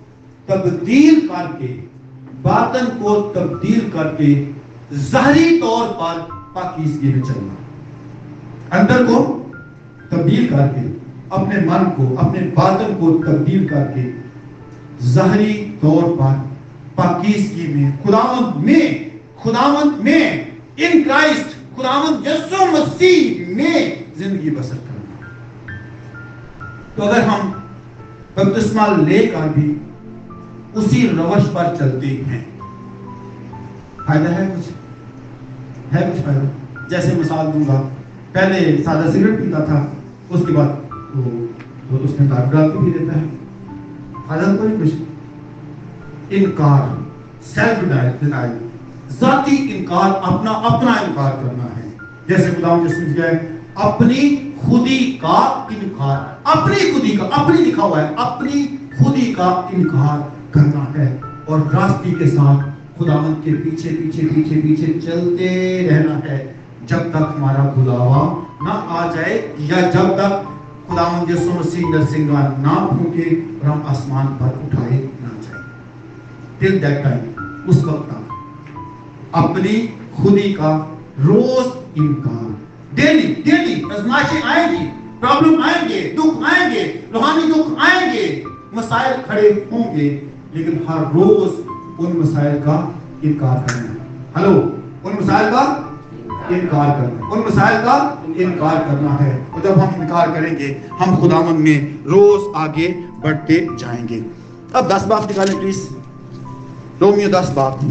تبدیل کر کے، باطن کو تبدیل کر کے ظاہری طور پر پاکیزگی میں چلنا۔ اندر کو تبدیل کر کے، اپنے من کو، اپنے باطن کو تبدیل کر کے ظاہری طور پر پاکیزگی میں، خداوند میں ان کرائسٹ، خداوند یسوع مسیح میں زندگی بسر کرنا۔ تو اگر ہم بپتسمہ لے کر بھی اسی روش پر چلتے ہیں، فائدہ ہے کچھ؟ ہے کچھ فائدہ؟ جیسے مثال دوں گا، پہلے سادہ سگریٹ پیتا تھا، اس کے بعد وہ اس میں دارو ڈال کے پی لیتا ہے، فائدہ تو نہیں کچھ۔ انکار، سیلف ڈینائل، ذاتی انکار، اپنا انکار کرنا ہے۔ جیسے خداوند یسوع مسیح ہے، اپنی خودی کا انکار، اپنی خودی کا، اپنی لکھا ہوا ہے، اپنی خودی کا انکار کرنا ہے، اور راستی کے ساتھ خداوند کے پیچھے پیچھے پیچھے پیچھے چلتے رہنا ہے، جب تک ہمارا بلاوا نہ آ جائے، یا جب تک خداوند یسوع مسیح نرسنگا نہ پھونکے اور ہم آسمان پر اٹھائے نہ جائیں۔ ٹل دیٹ ٹائم، اس وقت تک اپنی خودی کا روز انکار، ڈیلی آزمائشیں آئیں گی، پرابلم آئیں گے، دکھ آئیں گے، روحانی دکھ آئیں گے، مسائل کھڑے ہوں گے، لیکن ہر روز ان مسائل کا انکار کرنا ہے۔ ہلو، ان مسائل کا انکار کرنا ہے، ان مسائل کا انکار کرنا ہے، اور جب ہم انکار کریں گے ہم خداوند میں روز آگے بڑھتے جائیں گے۔ اب 10 باب نکالیں پلیز، رومیو 10 باب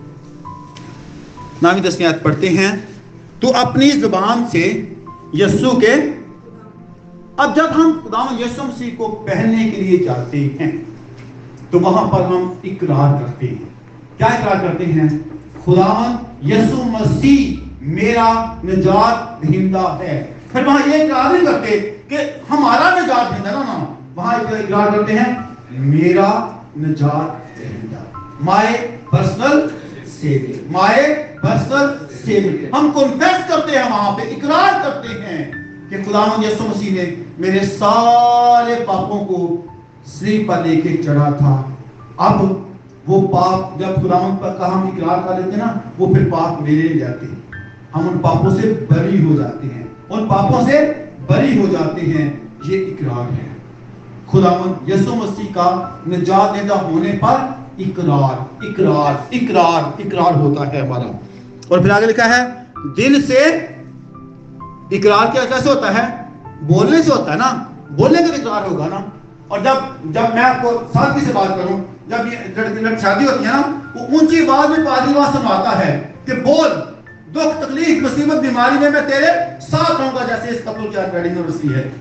9ویں 10ویں آیت پڑھتے ہیں۔ تو اپنی زبان سے یسوع کے اب جب ہم خداوند یسوع مسیح کو پہننے کے لیے جاتے ہیں تو وہاں پر ہم اقرار کرتے ہیں. کیا اقرار کرتے ہیں؟ خداوند یسوع مسیح میرا نجات دہندہ ہے. پھر وہاں یہ اقرار نہیں کرتے کہ ہمارا نجات دہندہ، نا وہاں اقرار کرتے ہیں میرا نجات دہندہ، my personal saviour, my personal saviour. ہم کنفیس کرتے ہیں، وہاں پہ اقرار کرتے ہیں کہ خداوند یسوع مسیح نے میرے سارے پاپوں کو صلیب پر لے کے چڑھا تھا. اب وہ پاپ جب خداوند پر کا ہم اقرار کر لیتے ہیں نا، وہ پھر پاپ میرے لے جاتے ہیں. ہم ان پاپوں سے بری ہو جاتے ہیں، ان پاپوں سے بری ہو جاتے ہیں. یہ اقرار ہے. خداوند یسوع مسیح کا نجات دہندہ ہونے پر اقرار اقرار اقرار اقرار ہوتا ہے ہمارا. اور پھر آگے لکھا ہے دل سے اقرار کیا کیسے ہوتا ہے؟ بولنے سے ہوتا ہے نا، بولنے کا اقرار ہوگا نا. اور جب میں آپ کو سادگی سے بات کروں، جب یہ شادی ہوتی ہے نا، وہ اونچی آواز میں پادری آواز سنواتا ہے کہ بول، دکھ تکلیف مصیبت بیماری میں تیرے ساتھ رہوں گا، جیسے اس کپل کی ویڈنگ انیورسری ہے.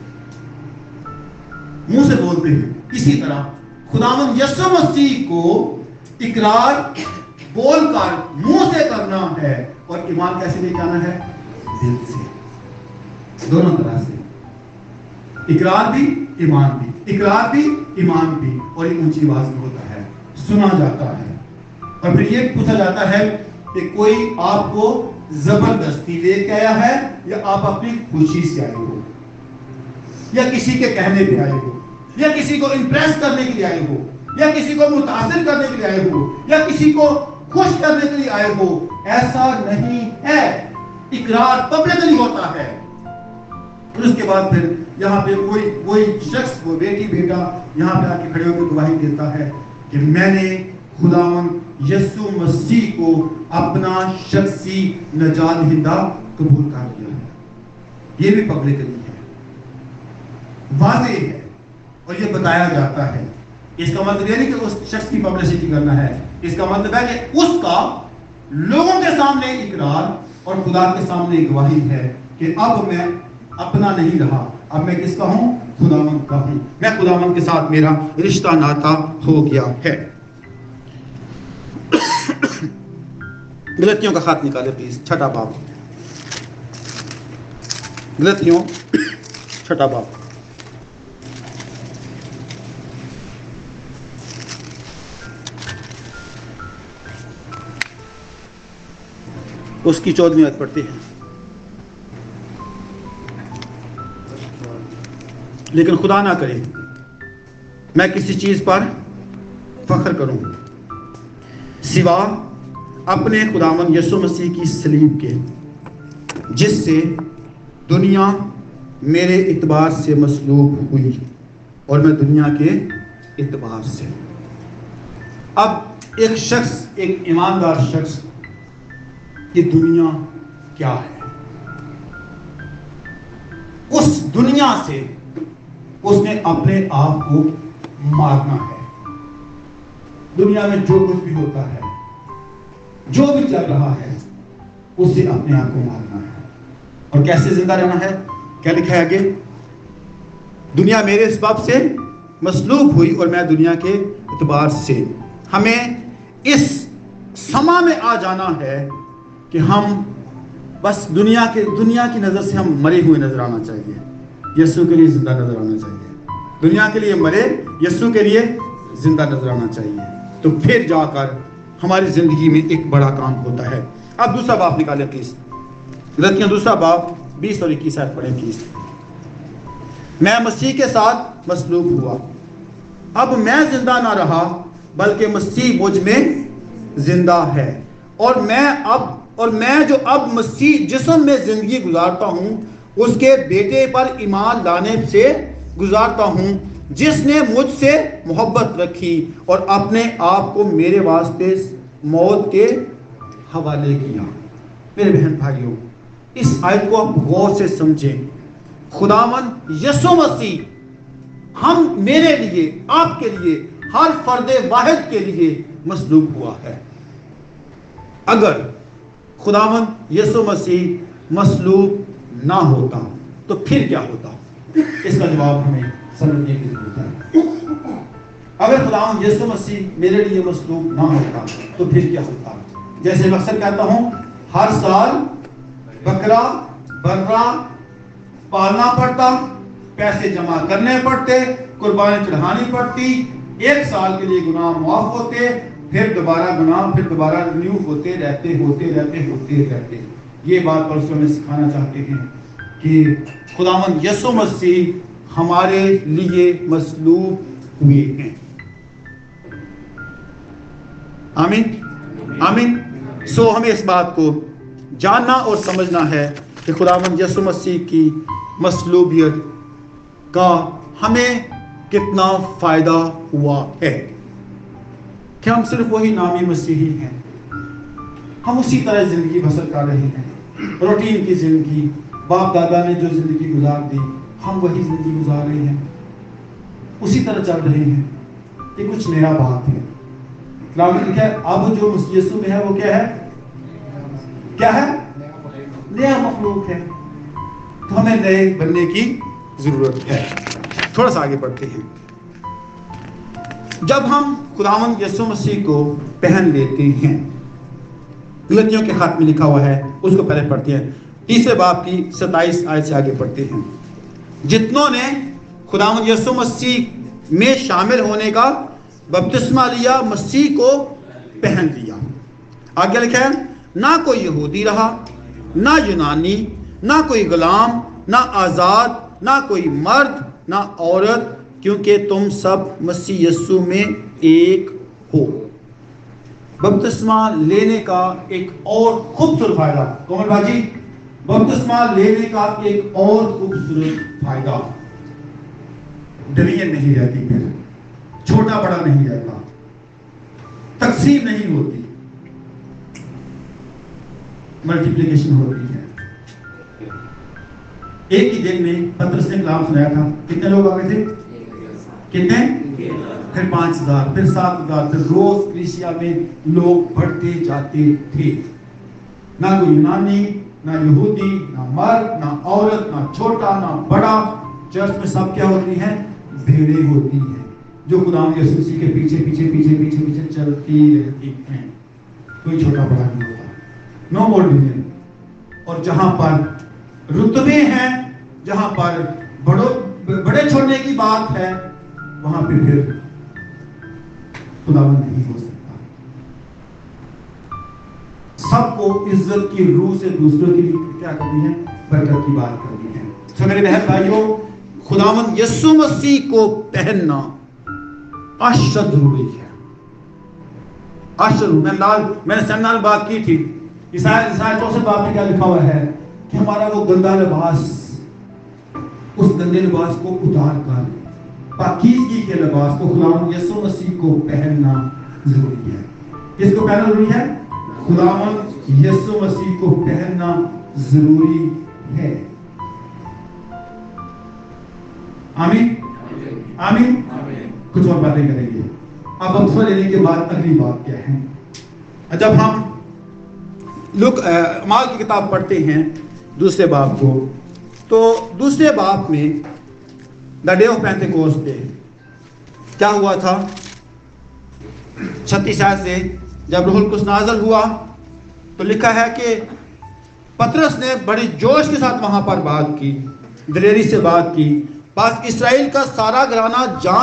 منہ سے بولتے ہیں. اسی طرح خداوند یسوع مسیح کو اقرار بول کر منہ سے کرنا ہے، اور ایمان کیسے لے کے آنا ہے؟ دل سے. دونوں طرح سے، اقرار بھی ایمان بھی، اقرار بھی ایمان بھی. اور یہ اونچی آواز میں ہوتا ہے، سنا جاتا ہے. اور پھر یہ پوچھا جاتا ہے کہ کوئی آپ کو زبردستی لے کے آیا ہے یا آپ اپنی خوشی سے آئے ہو، یا کسی کے کہنے پہ آئے ہو، یا کسی کو امپریس کرنے کے لیے آئے ہو، یا کسی کو متاثر کرنے کے لیے آئے ہو، یا کسی کو خوش کرنے کے لیے آئے ہو. ایسا نہیں ہے. اقرار پبلکلی ہوتا ہے. اس کے بعد پھر یہاں پہ کوئی شخص، وہ بیٹی بیٹا یہاں پہ آ کے کھڑے ہو کے گواہی دیتا ہے کہ میں نے خداوند یسوع مسیح کو اپنا شخصی نجات دہندہ قبول کر لیا ہے. یہ بھی پبلکلی ہے، واضح ہے، اور یہ بتایا جاتا ہے. اس کا مطلب یہ نہیں کہ اس شخص کی پبلسٹی کرنا ہے. اس کا مطلب ہے کہ اس کا لوگوں کے سامنے اقرار اور خدا کے سامنے گواہی ہے کہ اب میں اپنا نہیں رہا، اب میں کس کا ہوں؟ خداوند کا ہوں. میں خداوند کے ساتھ میرا رشتہ ناتا ہو گیا ہے. غلطیوں کا خط نکالے پلیز. 6 باب، غلطیوں 6 باب. اس کی 14ویں آیت پڑھتے ہیں. لیکن خدا نہ کرے میں کسی چیز پر فخر کروں سوا اپنے خداوند یسوع مسیح کی صلیب کے، جس سے دنیا میرے اعتبار سے مصلوب ہوئی اور میں دنیا کے اعتبار سے. اب ایک شخص، ایک ایماندار شخص، یہ دنیا کیا ہے؟ اس دنیا سے اس نے اپنے آپ کو مارنا ہے. دنیا میں جو کچھ بھی ہوتا ہے، جو بھی چل رہا ہے، اس سے اپنے آپ کو مارنا ہے. اور کیسے زندہ رہنا ہے؟ کیا لکھا ہے آگے؟ دنیا میرے اسباب سے مصلوب ہوئی اور میں دنیا کے اعتبار سے. ہمیں اس سما میں آ جانا ہے کہ ہم بس دنیا کی نظر سے ہم مرے ہوئے نظر آنا چاہیے، یسوع کے لیے زندہ نظر آنا چاہیے. دنیا کے لیے مرے، یسوع کے لیے زندہ نظر آنا چاہیے. تو پھر جا کر ہماری زندگی میں ایک بڑا کام ہوتا ہے. اب دوسرا باب نکالیں پلیز. غلطیاں 2 باب 20 اور 21 آیت پڑھیں پلیز. میں مسیح کے ساتھ مصلوب ہوا، اب میں زندہ نہ رہا بلکہ مسیح مجھ میں زندہ ہے، اور میں جو اب مسیح جسم میں زندگی گزارتا ہوں اس کے بیٹے پر ایمان لانے سے گزارتا ہوں، جس نے مجھ سے محبت رکھی اور اپنے آپ کو میرے واسطے موت کے حوالے کیا. میرے بہن بھائیوں، اس آیت کو آپ غور سے سمجھیں. خداوند یسوع مسیح میرے لیے، آپ کے لیے، ہر فرد واحد کے لیے مصلوب ہوا ہے. اگر خداوند یسوع مسیح مصلوب نہ ہوتا تو پھر کیا ہوتا؟ اس کا جواب ہمیں سمجھنے کی ضرورت ہے. اگر خداوند یسوع مسیح میرے لیے مصلوب نہ ہوتا تو پھر کیا ہوتا؟ جیسے میں اکثر کہتا ہوں، ہر سال بکرا برا پالنا پڑتا، پیسے جمع کرنے پڑتے، قربانی چڑھانی پڑتی، 1 سال کے لیے گناہ معاف ہوتے، پھر دوبارہ گناہ، پھر دوبارہ رینیو ہوتے رہتے. یہ بات پرسوں میں سکھانا چاہتے ہیں کہ خداوند یسوع مسیح ہمارے لیے مصلوب ہوئے ہیں. آمین. سو ہمیں اس بات کو جاننا اور سمجھنا ہے کہ خداوند یسوع مسیح کی مصلوبیت کا ہمیں کتنا فائدہ ہوا ہے. کہ ہم صرف وہی نامی مسیحی ہیں، ہم اسی طرح زندگی بسر کر رہے ہیں، روٹین کی زندگی، باپ دادا نے جو زندگی گزار دی ہم وہی زندگی گزار رہے ہیں، اسی طرح چل رہے ہیں. یہ کچھ نیا بات ہے. کلام میں لکھا ہے اب جو یسوع میں ہے وہ کیا ہے؟ نیا مخلوق ہے. تو ہمیں نئے بننے کی ضرورت ہے. تھوڑا سا آگے بڑھتے ہیں. جب ہم خداوند یسوع مسیح کو پہن لیتے ہیں، غلطیوں کے خط میں لکھا ہوا ہے، اس کو پہلے پڑھتے ہیں. 3 باب کی 27 آیت سے آگے پڑھتے ہیں. جتنوں نے خداوند یسوع مسیح میں شامل ہونے کا بپتسمہ لیا، مسیح کو پہن لیا. آگے لکھا ہے نہ کوئی یہودی رہا، نہ یونانی، نہ کوئی غلام، نہ آزاد، نہ کوئی مرد، نہ عورت، کیونکہ تم سب مسیح یسوع میں ایک ہو. بپتسمہ لینے کا ایک اور خوبصورت فائدہ، کومل باجی، بپتسمہ لینے کا ایک اور خوبصورت فائدہ، ڈویژن نہیں رہتی، پھر چھوٹا بڑا نہیں رہتا، تقسیم نہیں ہوتی، ملٹیپلیکیشن ہوتی ہے. ایک ہی دن میں پترس نے کلام سنایا تھا، کتنے لوگ آگے تھے؟ کتنے؟ پھر 5000، پھر 7000، پھر روز کلیسیا میں لوگ بڑھتے جاتے تھے. نہ کوئی یونانی، نہ یہودی، نہ مرد، نہ عورت، نہ چھوٹا، نہ بڑا. چرچ میں سب کیا ہوتی ہیں؟ بھیڑیں ہوتی ہیں جو خداوند یسوع مسیح کے پیچھے چلتی رہتی ہیں. کوئی چھوٹا بڑا نہیں ہوتا. No more division. اور جہاں پر رتبے ہیں، جہاں پر بڑے چھوڑنے کی بات ہے، وہاں پہ پھر خداوند نہیں ہو سکتا. سب کو عزت کی روح سے دوسروں کی کیا کرنی ہے؟ برکت کی بات کرنی ہے. سو میرے بہن بھائیوں، خداوند یسوع مسیح کو پہننا اشد ضروری ہے. اشد. میں نے سیمینار میں بات کی تھی، عیسائی 64 باب میں کیا لکھا ہوا ہے کہ ہمارا وہ گندا لباس، اس گندے لباس کو اتار کر پاکیزگی کے لباس کو خداوند یسوع مسیح کو پہننا ضروری ہے. کس کو پہننا ضروری ہے؟ خداوند یسوع مسیح کو پہننا ضروری ہے. آمین. آمین. کچھ اور باتیں کریں گے. اب بپتسمہ لینے کے بعد اگلی بات کیا ہے؟ جب ہم لوگ اعمال کی کتاب پڑھتے ہیں 2 باب کو، تو 2 باب میں the day of Pentecost day کیا ہوا تھا؟ 36 آیت سے جب روح القدس نازل ہوا تو لکھا ہے کہ پترس نے بڑی جوش کے ساتھ وہاں پر بات کی، دلیری سے بات کی. پاک اسرائیل کا سارا گھرانہ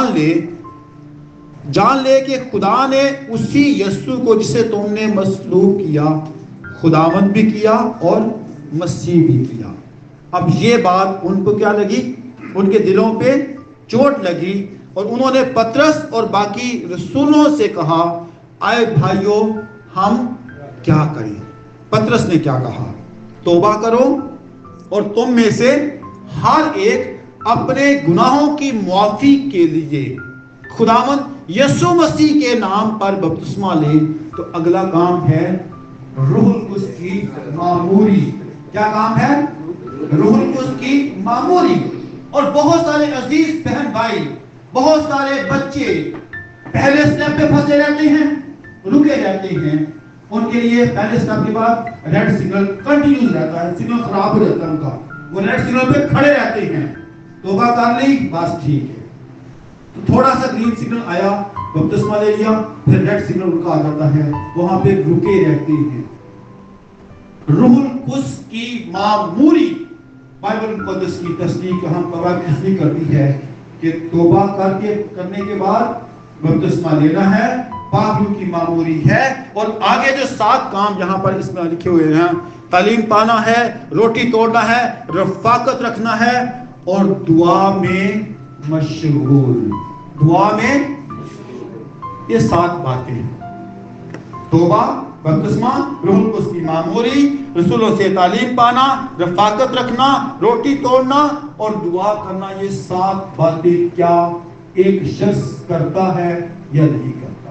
جان لے کہ خدا نے اسی یسوع کو جسے تم نے مصلوب کیا، خداوند بھی کیا اور مسیح بھی کیا. اب یہ بات ان کو کیا لگی؟ ان کے دلوں پہ چوٹ لگی، اور انہوں نے پترس اور باقی رسولوں سے کہا آئے بھائیوں ہم کیا کریں؟ پترس نے کیا کہا؟ توبہ کرو اور تم میں سے ہر ایک اپنے گناہوں کی معافی کے لیے خداوند یسوع مسیح کے نام پر بپتسمہ لے. تو اگلا کام ہے روح القدس کی معموری. کیا کام ہے؟ روح القدس کی معموری. اور بہت سارے عزیز بہن بھائی، بہت سارے بچے پہلے سٹیپ پہ پھنسے رہتے ہیں، رکے رہتے ہیں. ان کے لیے پہلے سٹیپ کے بعد ریڈ سگنل کنٹینیوز رہتا ہے، سگنل خراب ہو جاتا ہے ان کا، وہ ریڈ سگنل پہ کھڑے رہتے ہیں. توبہ کر لی بس ٹھیک ہے. تو تھوڑا سا گرین سگنل آیا, بپتسمہ لے لیا, پھر ریڈ سگنل ان کا آ جاتا ہے, وہاں پہ رکے رہتے ہیں. روح القدس کی معموری بائبل مقدس کی تصدیق ہم تصدیق کرتی ہے کہ توبہ کرنے کے بعد بپتسمہ لینا ہے, پاکیوں کی معموری ہے. اور آگے جو 7 کام یہاں پر اس میں لکھے ہوئے ہیں, تعلیم پانا ہے, روٹی توڑنا ہے, رفاقت رکھنا ہے, اور دعا میں مشغول. دعا میں یہ 7 باتیں ہیں. توبہ, بپتسمہ, روح القدس کی معموری, رسولوں سے تعلیم پانا, رفاقت رکھنا, روٹی توڑنا اور دعا کرنا. یہ 7 باتیں کیا ایک شخص کرتا ہے یا نہیں کرتا؟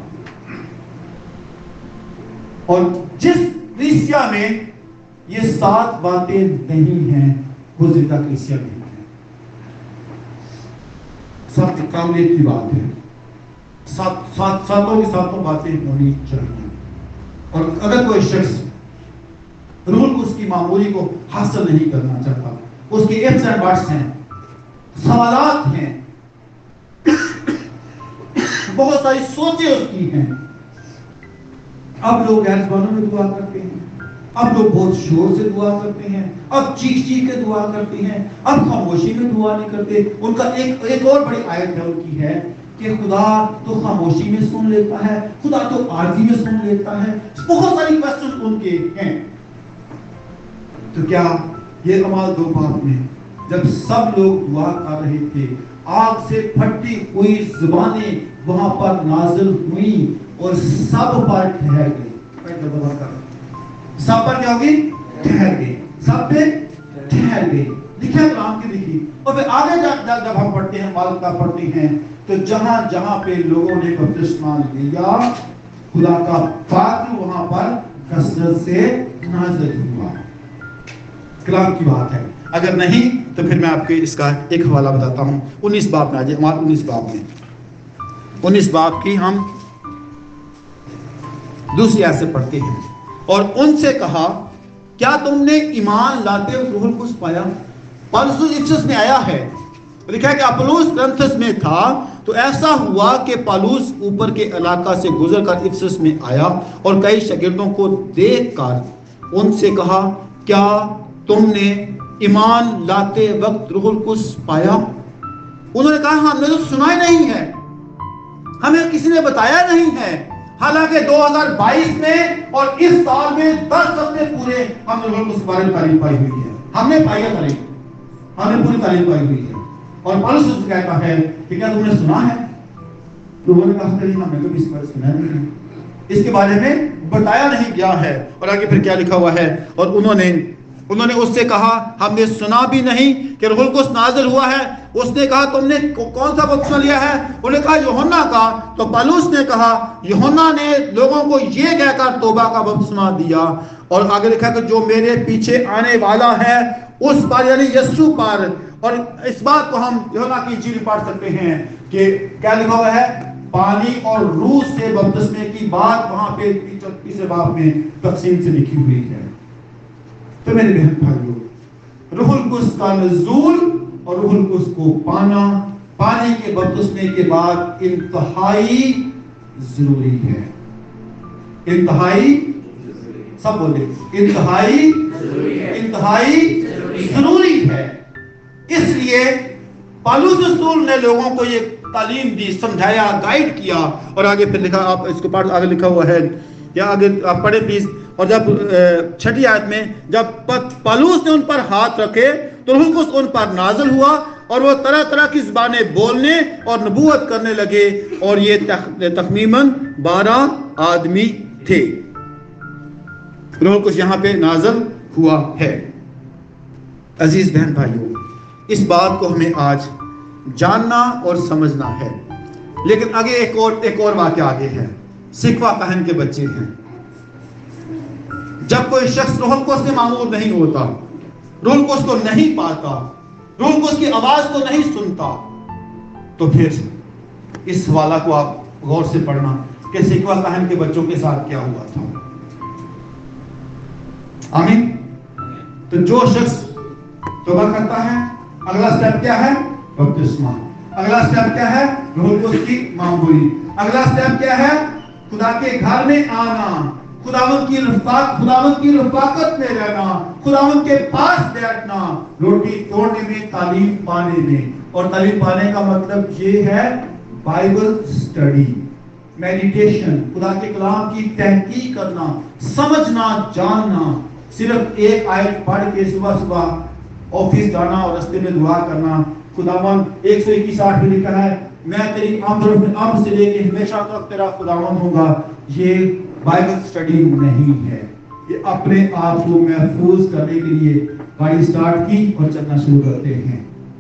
اور جس کلیسیا میں یہ 7 باتیں نہیں ہیں وہ زندہ کلیسیا نہیں ہے. سب کاملیت کی بات ہے. ساتوں کی ساتوں باتیں ہونی چاہیے. اور اگر کوئی شخص روح القدس کی معمولی کو حاصل نہیں کرنا چاہتا, اس کے ifs and buts ہیں, سوالات ہیں, بہت ساری سوچیں اس کی ہیں. اب لوگ غیر زبانوں میں دعا کرتے ہیں, اب لوگ بہت شور سے دعا کرتے ہیں, اب چیخ چیخ کے دعا کرتے ہیں, اب خاموشی میں دعا نہیں کرتے. ان کا ایک اور بڑی آیت ہے ان کی ہے کہ خدا تو خاموشی میں سن لیتا ہے, خدا تو عارضی میں سن لیتا ہے. بہت ساری کوسچن ان کے ہیں. تو کیا یہ اعمال 2 باب میں جب سب لوگ دعا کر رہے تھے, آگ سے پھٹتی ہوئی زبانیں وہاں پر نازل ہوئیں اور سب پر ٹھہر گئی. سب پر کیا ہوگی؟ ٹھہر گئی. سب پہ ٹھہر گئی. لکھا کلام کی لکھی. اور پھر آگے جب ہم پڑھتے ہیں, مالکہ پڑھتے ہیں, تو جہاں جہاں پہ لوگوں نے بپتسمہ لیا, خدا کا فضل وہاں پر کثرت سے نازل ہوا. کلام کی بات ہے. اگر نہیں تو پھر میں آپ کو اس کا ایک حوالہ بتاتا ہوں. 19 باب میں آ جائے. 19 باب میں 19 باب کی ہم دوسری آیت سے پڑھتے ہیں. اور ان سے کہا, کیا تم نے ایمان لاتے ہوئے روح القدس پایا؟ پالوس افسس میں آیا ہے. لکھا ہے کہ اپولوس کرنتھس میں تھا, تو ایسا ہوا کہ پالوس اوپر کے علاقہ سے گزر کر افسس میں آیا اور کئی شاگردوں کو دیکھ کر ان سے کہا, کیا تم نے ایمان لاتے وقت روح القدس پایا؟ انہوں نے کہا, ہم نے تو سنا ہی نہیں ہے, ہمیں کسی نے بتایا نہیں ہے. حالانکہ 2022 میں اور اس سال میں 10 ہفتے پورے ہم نے روح القدس کے بارے میں تعلیم پائی ہوئی ہے. ہم نے پائی ہے تعلیم, ہم نے پوری تعلیم پائی ہوئی ہے. اور پالوس اس سے کہتا ہے کہ کیا تم نے سنا ہے؟ تو انہوں نے کہا, نہیں, ہم نے کبھی اس بارے سنا نہیں ہے, اس کے بارے میں بتایا نہیں گیا ہے. اور آگے پھر کیا لکھا ہوا ہے, اور انہوں نے اس سے کہا, ہم نے سنا بھی نہیں کہ روح القدس نازل ہوا ہے. اس نے کہا, تم نے کون سا بپتسمہ لیا ہے؟ انہوں نے کہا, یوحنا کا. تو پالوس نے کہا, یوحنا نے لوگوں کو یہ کہہ کر توبہ کا بپتسمہ دیا. اور آگے لکھا کہ جو میرے پیچھے آنے والا ہے اس پر, یعنی یسوع پر. اور اس بات کو ہم یوحنا کی انجیل پڑھ سکتے ہیں کہ کیا لکھا ہوا ہے, پانی اور روح سے بپتسمے کی بات وہاں پہ تیسرے باب میں تفصیل سے لکھی ہوئی ہے. تو میرے بہن بھائیوں, روح القدس کا نزول اور روح القدس کو پانا پانی کے بپتسمے کے بعد انتہائی ضروری ہے. انتہائی, سب بولے, انتہائی ضروری ہے. اس لیے پالوس رسول نے لوگوں کو یہ تعلیم دی, سمجھایا, گائیڈ کیا. اور آگے پھر لکھا, آپ اس کو پڑھ, آگے لکھا ہوا ہے, یا آگے آپ پڑھیں پلیز. اور جب 6 آیت میں جب پالوس نے ان پر ہاتھ رکھے تو روح القدس ان پر نازل ہوا اور وہ طرح طرح کی زبانیں بولنے اور نبوت کرنے لگے. اور یہ تخمیماً 12 آدمی تھے. روح القدس یہاں پہ نازل ہوا ہے. عزیز بہن بھائیوں, اس بات کو ہمیں آج جاننا اور سمجھنا ہے. لیکن آگے ایک اور واقعہ آگے ہے. سکوہ کہن کے بچے ہیں. جب کوئی شخص روح القدس سے معمور نہیں ہوتا, روح القدس کو نہیں پاتا, روح القدس کی آواز کو نہیں سنتا, تو پھر اس حوالہ کو آپ غور سے پڑھنا کہ سکوہ کہن کے بچوں کے ساتھ کیا ہوا تھا. آمین. تو جو شخص توبہ کرتا ہے, اگلا سٹیپ کیا ہے؟ बपतिस्मा। अगला स्टेप क्या है? रोह कुद्स की मामूली। अगला स्टेप क्या है? खुदा के घर में आना, खुदावंद की रफ़ाकत में रहना, खुदावंद के पास बैठना, रोटी तोड़ने में, तालीम पाने में। और तालीम पाने का मतलब ये है बाइबल स्टडी, मेडिटेशन, खुदा के कलाम की तहकीक करना, समझना, जानना। सिर्फ एक आयत पढ़ के सुबह सुबह ऑफिस जाना और रास्ते में दुआ करना। खुदावंद 121 में लिखा है, मैं तेरी आमद से लेके हमेशा तक तेरा खुदावंद होगा। ये बाइबल स्टडी नहीं है, ये अपने आप को महफूज करने के लिए गाड़ी स्टार्ट की और चलना शुरू करते हैं।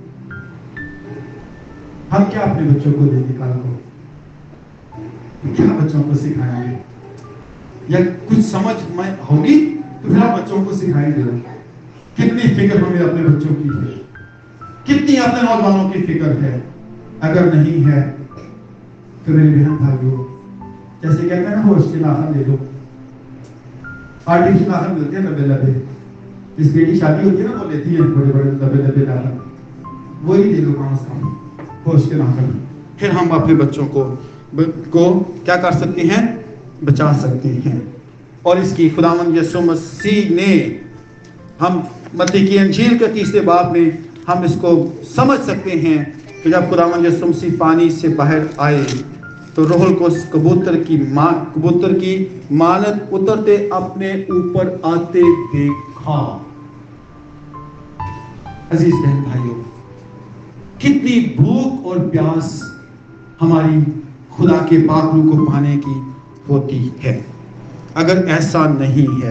हम क्या अपने बच्चों को देंगे कल को? क्या बच्चों को सिखाएंगे? या कुछ समझ में होगी तो फिर आप बच्चों को सिखाएंगे। कितनी फिक्र हमें अपने बच्चों की है, कितनी अपने नौजवानों की फिक्र है। अगर नहीं है तो मेरे बहन भाइयों, जैसे कहते हैं ना, होश के नाखन ले लो। आर्टिफिशियल नाखन मिलते हैं लंबे लंबे, जिस बेटी शादी होती है ना वो लेती है बड़े बड़े लंबे लंबे नाखन, वही ले लो कम से कम, होश के नाखन। फिर हम अपने बच्चों को क्या कर सकते हैं? बचा सकते हैं। और इसकी खुदावंद यीशु मसीह ने, हम मत्ती की इंजील के 30 बाब में हम इसको समझ सकते हैं कि जब खुदावंद यीशु मसीह पानी से बाहर आए तो रोह को कबूतर की मानद उतरते अपने ऊपर आते देखा। अजीज बहन भाइयों, कितनी भूख और प्यास हमारी खुदा के पाक रूह को पाने की होती है। अगर ऐसा नहीं है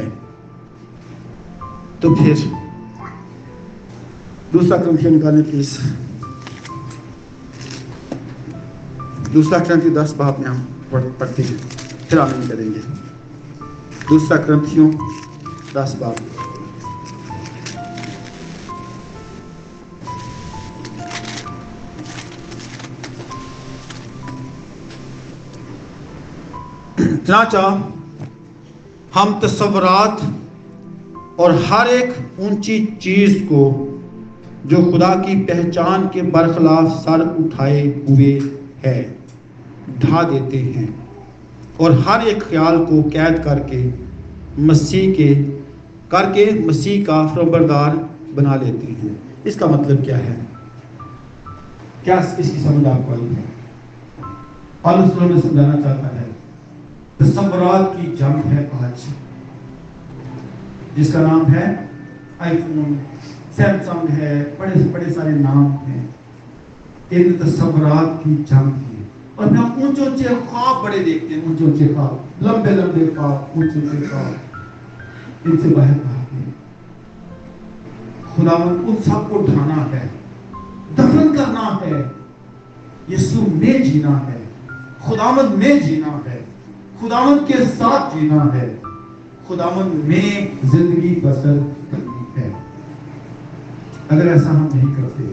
तो फिर दूसरा क्रंथियों निकालें प्लीज। दूसरा क्रंथियों 10 बाब में हम पढ़ते हैं, फिर आमीन करेंगे। दूसरा क्रंथियों 10 बाब। चनाचा हम तस्वरात और हर एक ऊंची चीज को जो खुदा की पहचान के बरखिलाफ सर उठाए हुए है ढा देते हैं और हर एक ख्याल को कैद करके मसीह का फरबरदार बना लेते हैं। इसका मतलब क्या है? क्या इसकी समझ आपको आई है? पौलुस में समझाना चाहता है, तस्वरात की जंग है आज, जिसका नाम है आईफोन, सैमसंग है, बड़े सारे नाम हैं। इन तस्वरात की जंग है और हम ऊंचे ऊंचे ख्वाब बड़े देखते हैं, ऊंचे ऊंचे ख्वाब, लंबे लंबे ख्वाब, ऊंचे ऊंचे ख्वाब, इनसे बाहर भागते हैं। खुदावंद उन सबको ढाना है, दफन करना है, यीशु में जीना है, खुदावंद में जीना है, खुदावंद के साथ जीना है, खुदावंद में जिंदगी बसर करनी है। अगर ऐसा हम नहीं करते,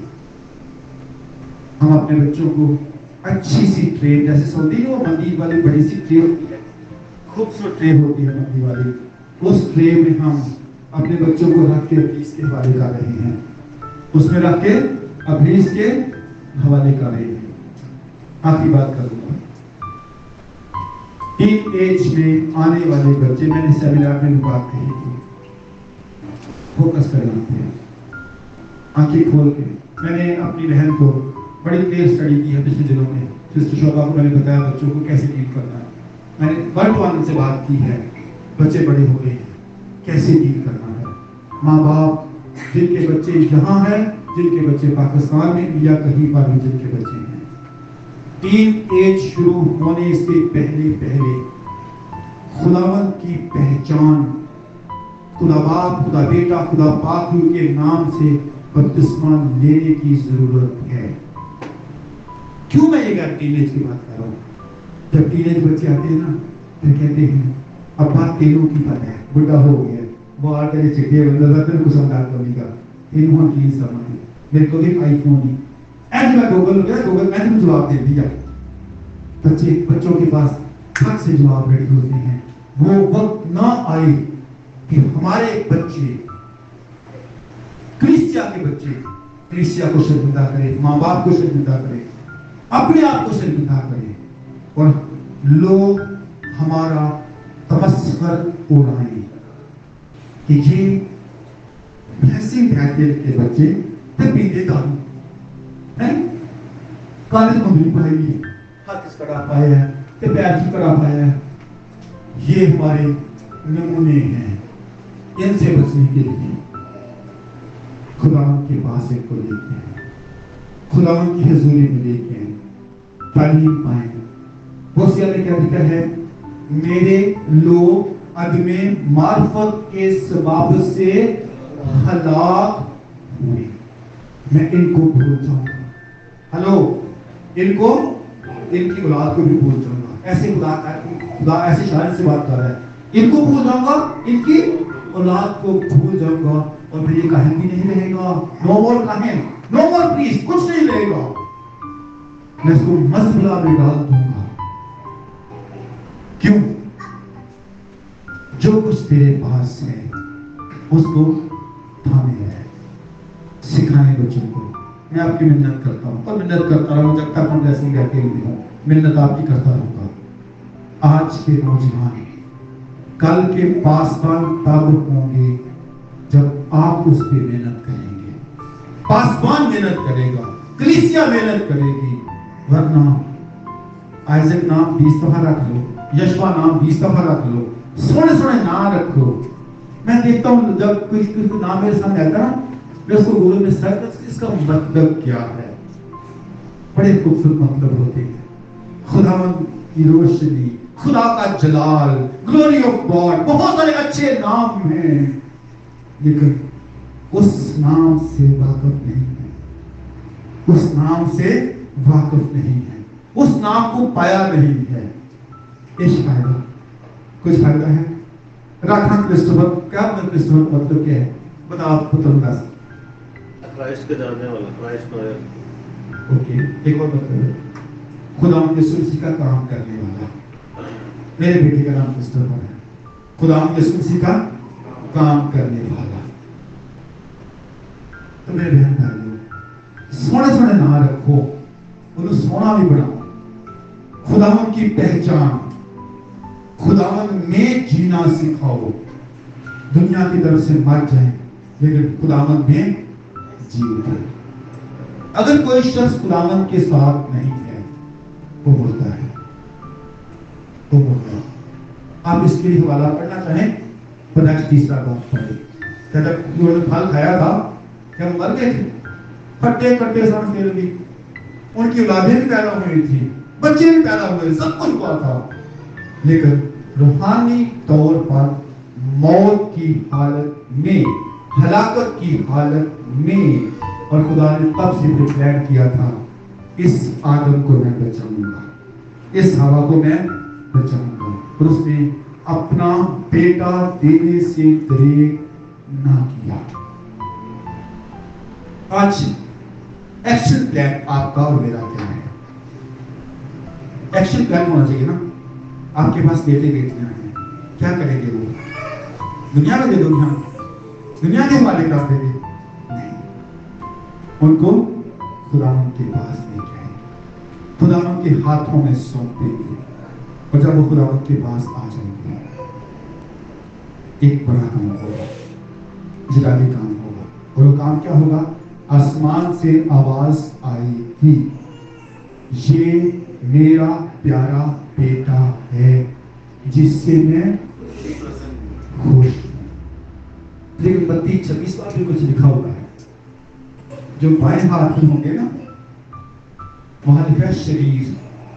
हम अपने बच्चों को अच्छी सी ट्रे, जैसे सऊदी वो मंदी वाली बड़ी सी ट्रे होती है, खूबसूरत ट्रे होती है मंदी वाली, उस ट्रे में हम अपने बच्चों को रख के अब्लीस के हवाले कर रहे हैं, उसमें रख के अब्लीस के हवाले कर रहे हैं। आखिरी बात करूंगा, टीन एज में आने वाले बच्चे, मैंने सेमिनार में बात कही थी, फोकस करना है, आंखें खोल के। मैंने अपनी बहन को बड़ी क्लियर स्टडी की है पिछले दिनों में, सिस्टर शोभा को मैंने बताया बच्चों को कैसे डील करना है। मैंने वन से बात की है, बच्चे बड़े हो गए हैं, कैसे डील करना है। माँ बाप जिनके बच्चे यहाँ हैं, जिनके बच्चे पाकिस्तान में या कहीं पर भी जिनके बच्चे हैं, टीन एज शुरू होने से पहले खुदावंद की पहचान, खुदा बाप, खुदा बेटा, खुदा पाक के नाम से बपतिस्मा लेने की जरूरत है। क्यों मैं ये टीनेज की बात कर रहा हूँ? जब टीनेज बच्चे आते हैं ना, फिर कहते हैं अब्बा तेनों की पता है, बुढ़ा हो गया, वो आकर चिट्ठियां बंदा तेरे को समझा का तेनों की समझ मेरे को एक आईफोन ही ऐसे मैं गूगल मैंने जवाब दे दिया। बच्चों के पास फट से जवाब रेडी होते हैं। वो वक्त ना आए कि हमारे बच्चे, क्रिश्चियन के बच्चे कलीसिया को शर्मिंदा करे, माँ बाप को शर्मिंदा करे, अपने आप को शर्मिंदा करे और लोग हमारा तमस्कर उड़ाएं कि ये ब्लेसिंग बैटेल के बच्चे तब पीते दारू हैं, कॉलेज में भी पढ़ाई है, हाथ किस करा पाया है, ते पैर की करा पाया है। ये हमारे नमूने हैं। इनसे बचने के लिए खुदा के पास इनको लेके हैं, खुदा की हजूरी में लेके हैं, तालीम पाएं। वो में क्या लिखा है, मेरे लोग अदमे मार्फत के सबब से हलाक हुए, मैं इनको भूल जाऊंगा। हेलो, इनको, इनकी औलाद को भी भूल जाऊंगा। ऐसे खुदा ऐसे शायद से बात कर रहा है, इनको भूल जाऊंगा, इनकी औलाद को भूल जाऊंगा और फिर ये काहिन भी नहीं रहेगा। नो मोर काहिन, नो मोर प्रीस्ट, कुछ नहीं रहेगा। मैं इसको मजबला में डाल दूंगा। क्यों? जो कुछ तेरे पास है उसको थामे है, सिखाएं बच्चों को। मैं आपकी मिन्नत करता हूँ और मिन्नत करता रहूँ जब तक हम ब्लेसिंग बैटेल में हूँ, मिन्नत आपकी करता रहूंगा। आज के नौजवान कल के पासबान तब होंगे जब आप उस पे मेहनत करेंगे। पासबान मेहनत करेगा, कलीसिया मेहनत करेगी, वरना आइजक नाम 20 दफा रख लो, यशवा नाम 20 दफा रख लो, सोने सोने ना रखो। मैं देखता हूँ जब कोई नाम मेरे सामने आता ना, मैं उसको बोलूं में सर इसका मतलब क्या है। बड़े खूबसूरत मतलब होते हैं। खुदावंद की रोशनी, खुदा का जलाल, ग्लोरी ऑफ गॉड, बहुत सारे अच्छे नाम हैं, लेकिन उस नाम से वाकिफ नहीं है, उस नाम से वाकिफ नहीं है, उस नाम को पाया नहीं है। इस फायदा, कुछ फायदा है? राखा क्रिस्टोफर, क्या क्रिस्टोफर मतलब क्या है? बताओ पुत्र क्राइस्ट के जानने वाला, क्राइस्ट नोयर। ओके, एक और मतलब है, खुदा यीशु मसीह का काम करने वाला। मेरे बेटे का नाम क्रिस्टोफर है, खुदा यीशु मसीह का काम करने वाला। तो मेरे बहन भाइयों, सोने सोने ना रखो, उन्हें सोना भी बनाओ। खुदावन की पहचान, खुदावन में जीना सिखाओ। दुनिया की तरफ से मर जाए लेकिन खुदावन में जीते। अगर कोई शख्स खुदावन के साथ नहीं है वो बोलता है, वो बोलता है। आप इसके लिए हवाला पढ़ना चाहें, पता 3 बात पढ़े। जब उन्होंने फल खाया था क्या मर गए थे, फटे कट्टे सांस ले ली, उनकी औलादें भी पैदा हुई थी, बच्चे भी पैदा हुए, सब कुछ हुआ था, लेकिन रूहानी तौर पर मौत की हालत में, हलाकत की हालत में, और खुदा ने तब से डिक्लेयर किया था, इस आदम को मैं बचाऊंगा, इस हवा को मैं बचाऊंगा। और उसने अपना बेटा देने से दरेक ना किया। आज एक्शन प्लान आपका और मेरा क्या है? एक्शन प्लान होना चाहिए ना। आपके पास बेटे बेटियां हैं, क्या करेंगे वो? दुनिया में दे दो, दुनिया के हवाले कर देंगे? नहीं, उनको खुदावन के पास ले जाएंगे, खुदावन के हाथों में सौंप देंगे, और जब वो खुदावन के पास आ जाएंगे, एक बड़ा काम होगा, जिलाली काम होगा। और वो काम क्या होगा? आसमान से आवाज आएगी, ये मेरा प्यारा बेटा है जिससे मैं खुश हूं। लेकिन 32-26 भी कुछ लिखा हुआ है, जो बाएं हाथ में होंगे ना, वहां लिखा है शरीर।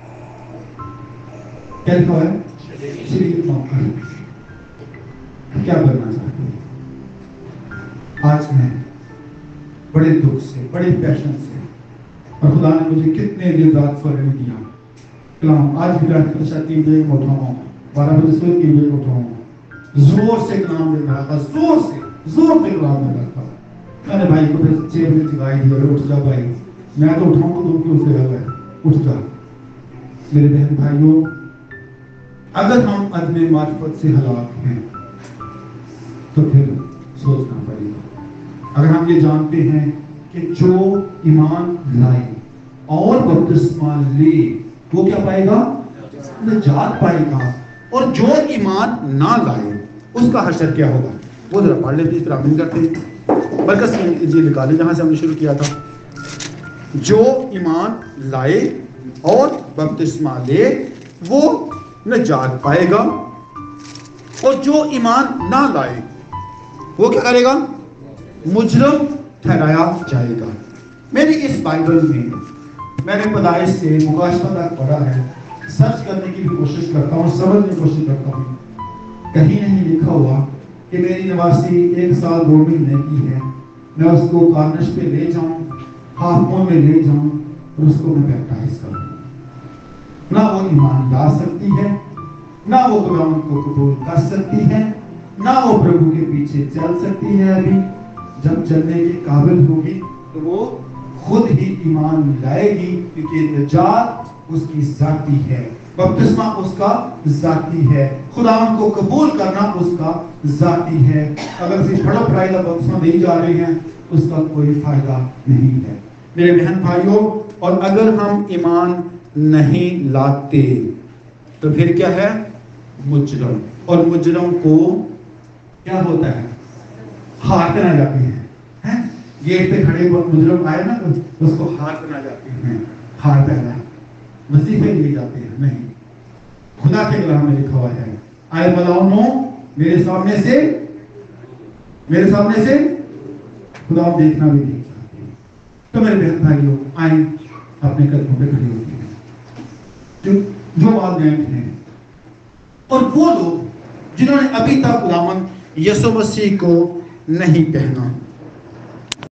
क्या लिखा है? शरीर मौका। क्या बनना चाहते हैं? आज मैं बड़े दुख से, बड़े पैशन से, और खुदा ने मुझे कितने दिन रात फर्म दिया, कलाम आज भी रात को 3 बजे उठाऊंगा, 12 बजे से 3 बजे उठाऊंगा, जोर से कलाम दे रहा था, जोर से कलाम दे रहा था। मैंने भाई को फिर 6 बजे जगाई दिया, उठ जा भाई, मैं तो उठाऊंगा तो क्यों उठ गया, उठ जा। मेरे बहन भाइयों, अगर हम अदमे मार्फत से हलाक हैं तो फिर सोचना पड़ेगा। अगर हम ये जानते हैं کہ جو ایمان لائے اور بپتسمہ لے وہ کیا پائے گا؟ نجات پائے گا. اور جو ایمان نہ لائے اس کا حشر کیا ہوگا؟ وہ ذرا پڑھ لیتے پھر آمین کرتے ہیں. برکت جی نکالے جہاں سے ہم نے شروع کیا تھا. جو ایمان لائے اور بپتسمہ لے وہ نجات پائے گا اور جو ایمان نہ لائے وہ کیا کرے گا؟ مجرم ٹھہرایا جائے گا. میری اس بائبل میں نے پیدائش سے مکاشفہ تک پڑھا ہے, سرچ کرنے کی بھی کوشش کرتا ہوں, سمجھنے کی کوشش کرتا ہوں. کہیں نہیں لکھا ہوا کہ میری نواسی 1 سال 2 مہینے کی ہے, میں اس کو کارنش پہ لے جاؤں, ہافوں میں لے جاؤں اور اس کو میں بیپٹائز کروں. نہ وہ ایمان لا سکتی ہے, نہ وہ خداوند کو قبول کر سکتی ہے, نہ وہ پربھو کے پیچھے چل سکتی ہے. ابھی جب چلنے کے قابل ہوگی تو وہ خود ہی ایمان لائے گی, کیونکہ نجات اس کی ذاتی ہے, بپتسمہ اس کا ذاتی ہے, خداوند کو قبول کرنا اس کا ذاتی ہے. اگر صرف بڑا پڑھائی کا بپتسمہ نہیں جا رہے ہیں اس کا کوئی فائدہ نہیں ہے میرے بہن بھائیوں. اور اگر ہم ایمان نہیں لاتے تو پھر کیا ہے؟ مجرم. اور مجرم کو کیا ہوتا ہے؟ ہار کرنا جاتے ہیں. گیٹ پہ کھڑے مجرم آئے نا اس کو ہار کرنا جاتے ہیں. ہار پہنا وظیفے لیے جاتے ہیں. نہیں, خدا کے کلام میں لکھا ہوا ہے آئے ملاؤنو میرے سامنے سے خدا دیکھنا بھی نہیں چاہتے. تو میرے بہن بھائیوں آئیں اپنے قدموں پہ کھڑے ہوتے ہیں جو والدین ہیں اور وہ لوگ جنہوں نے ابھی تک خداوند یسوع مسیح کو نہیں پہنا.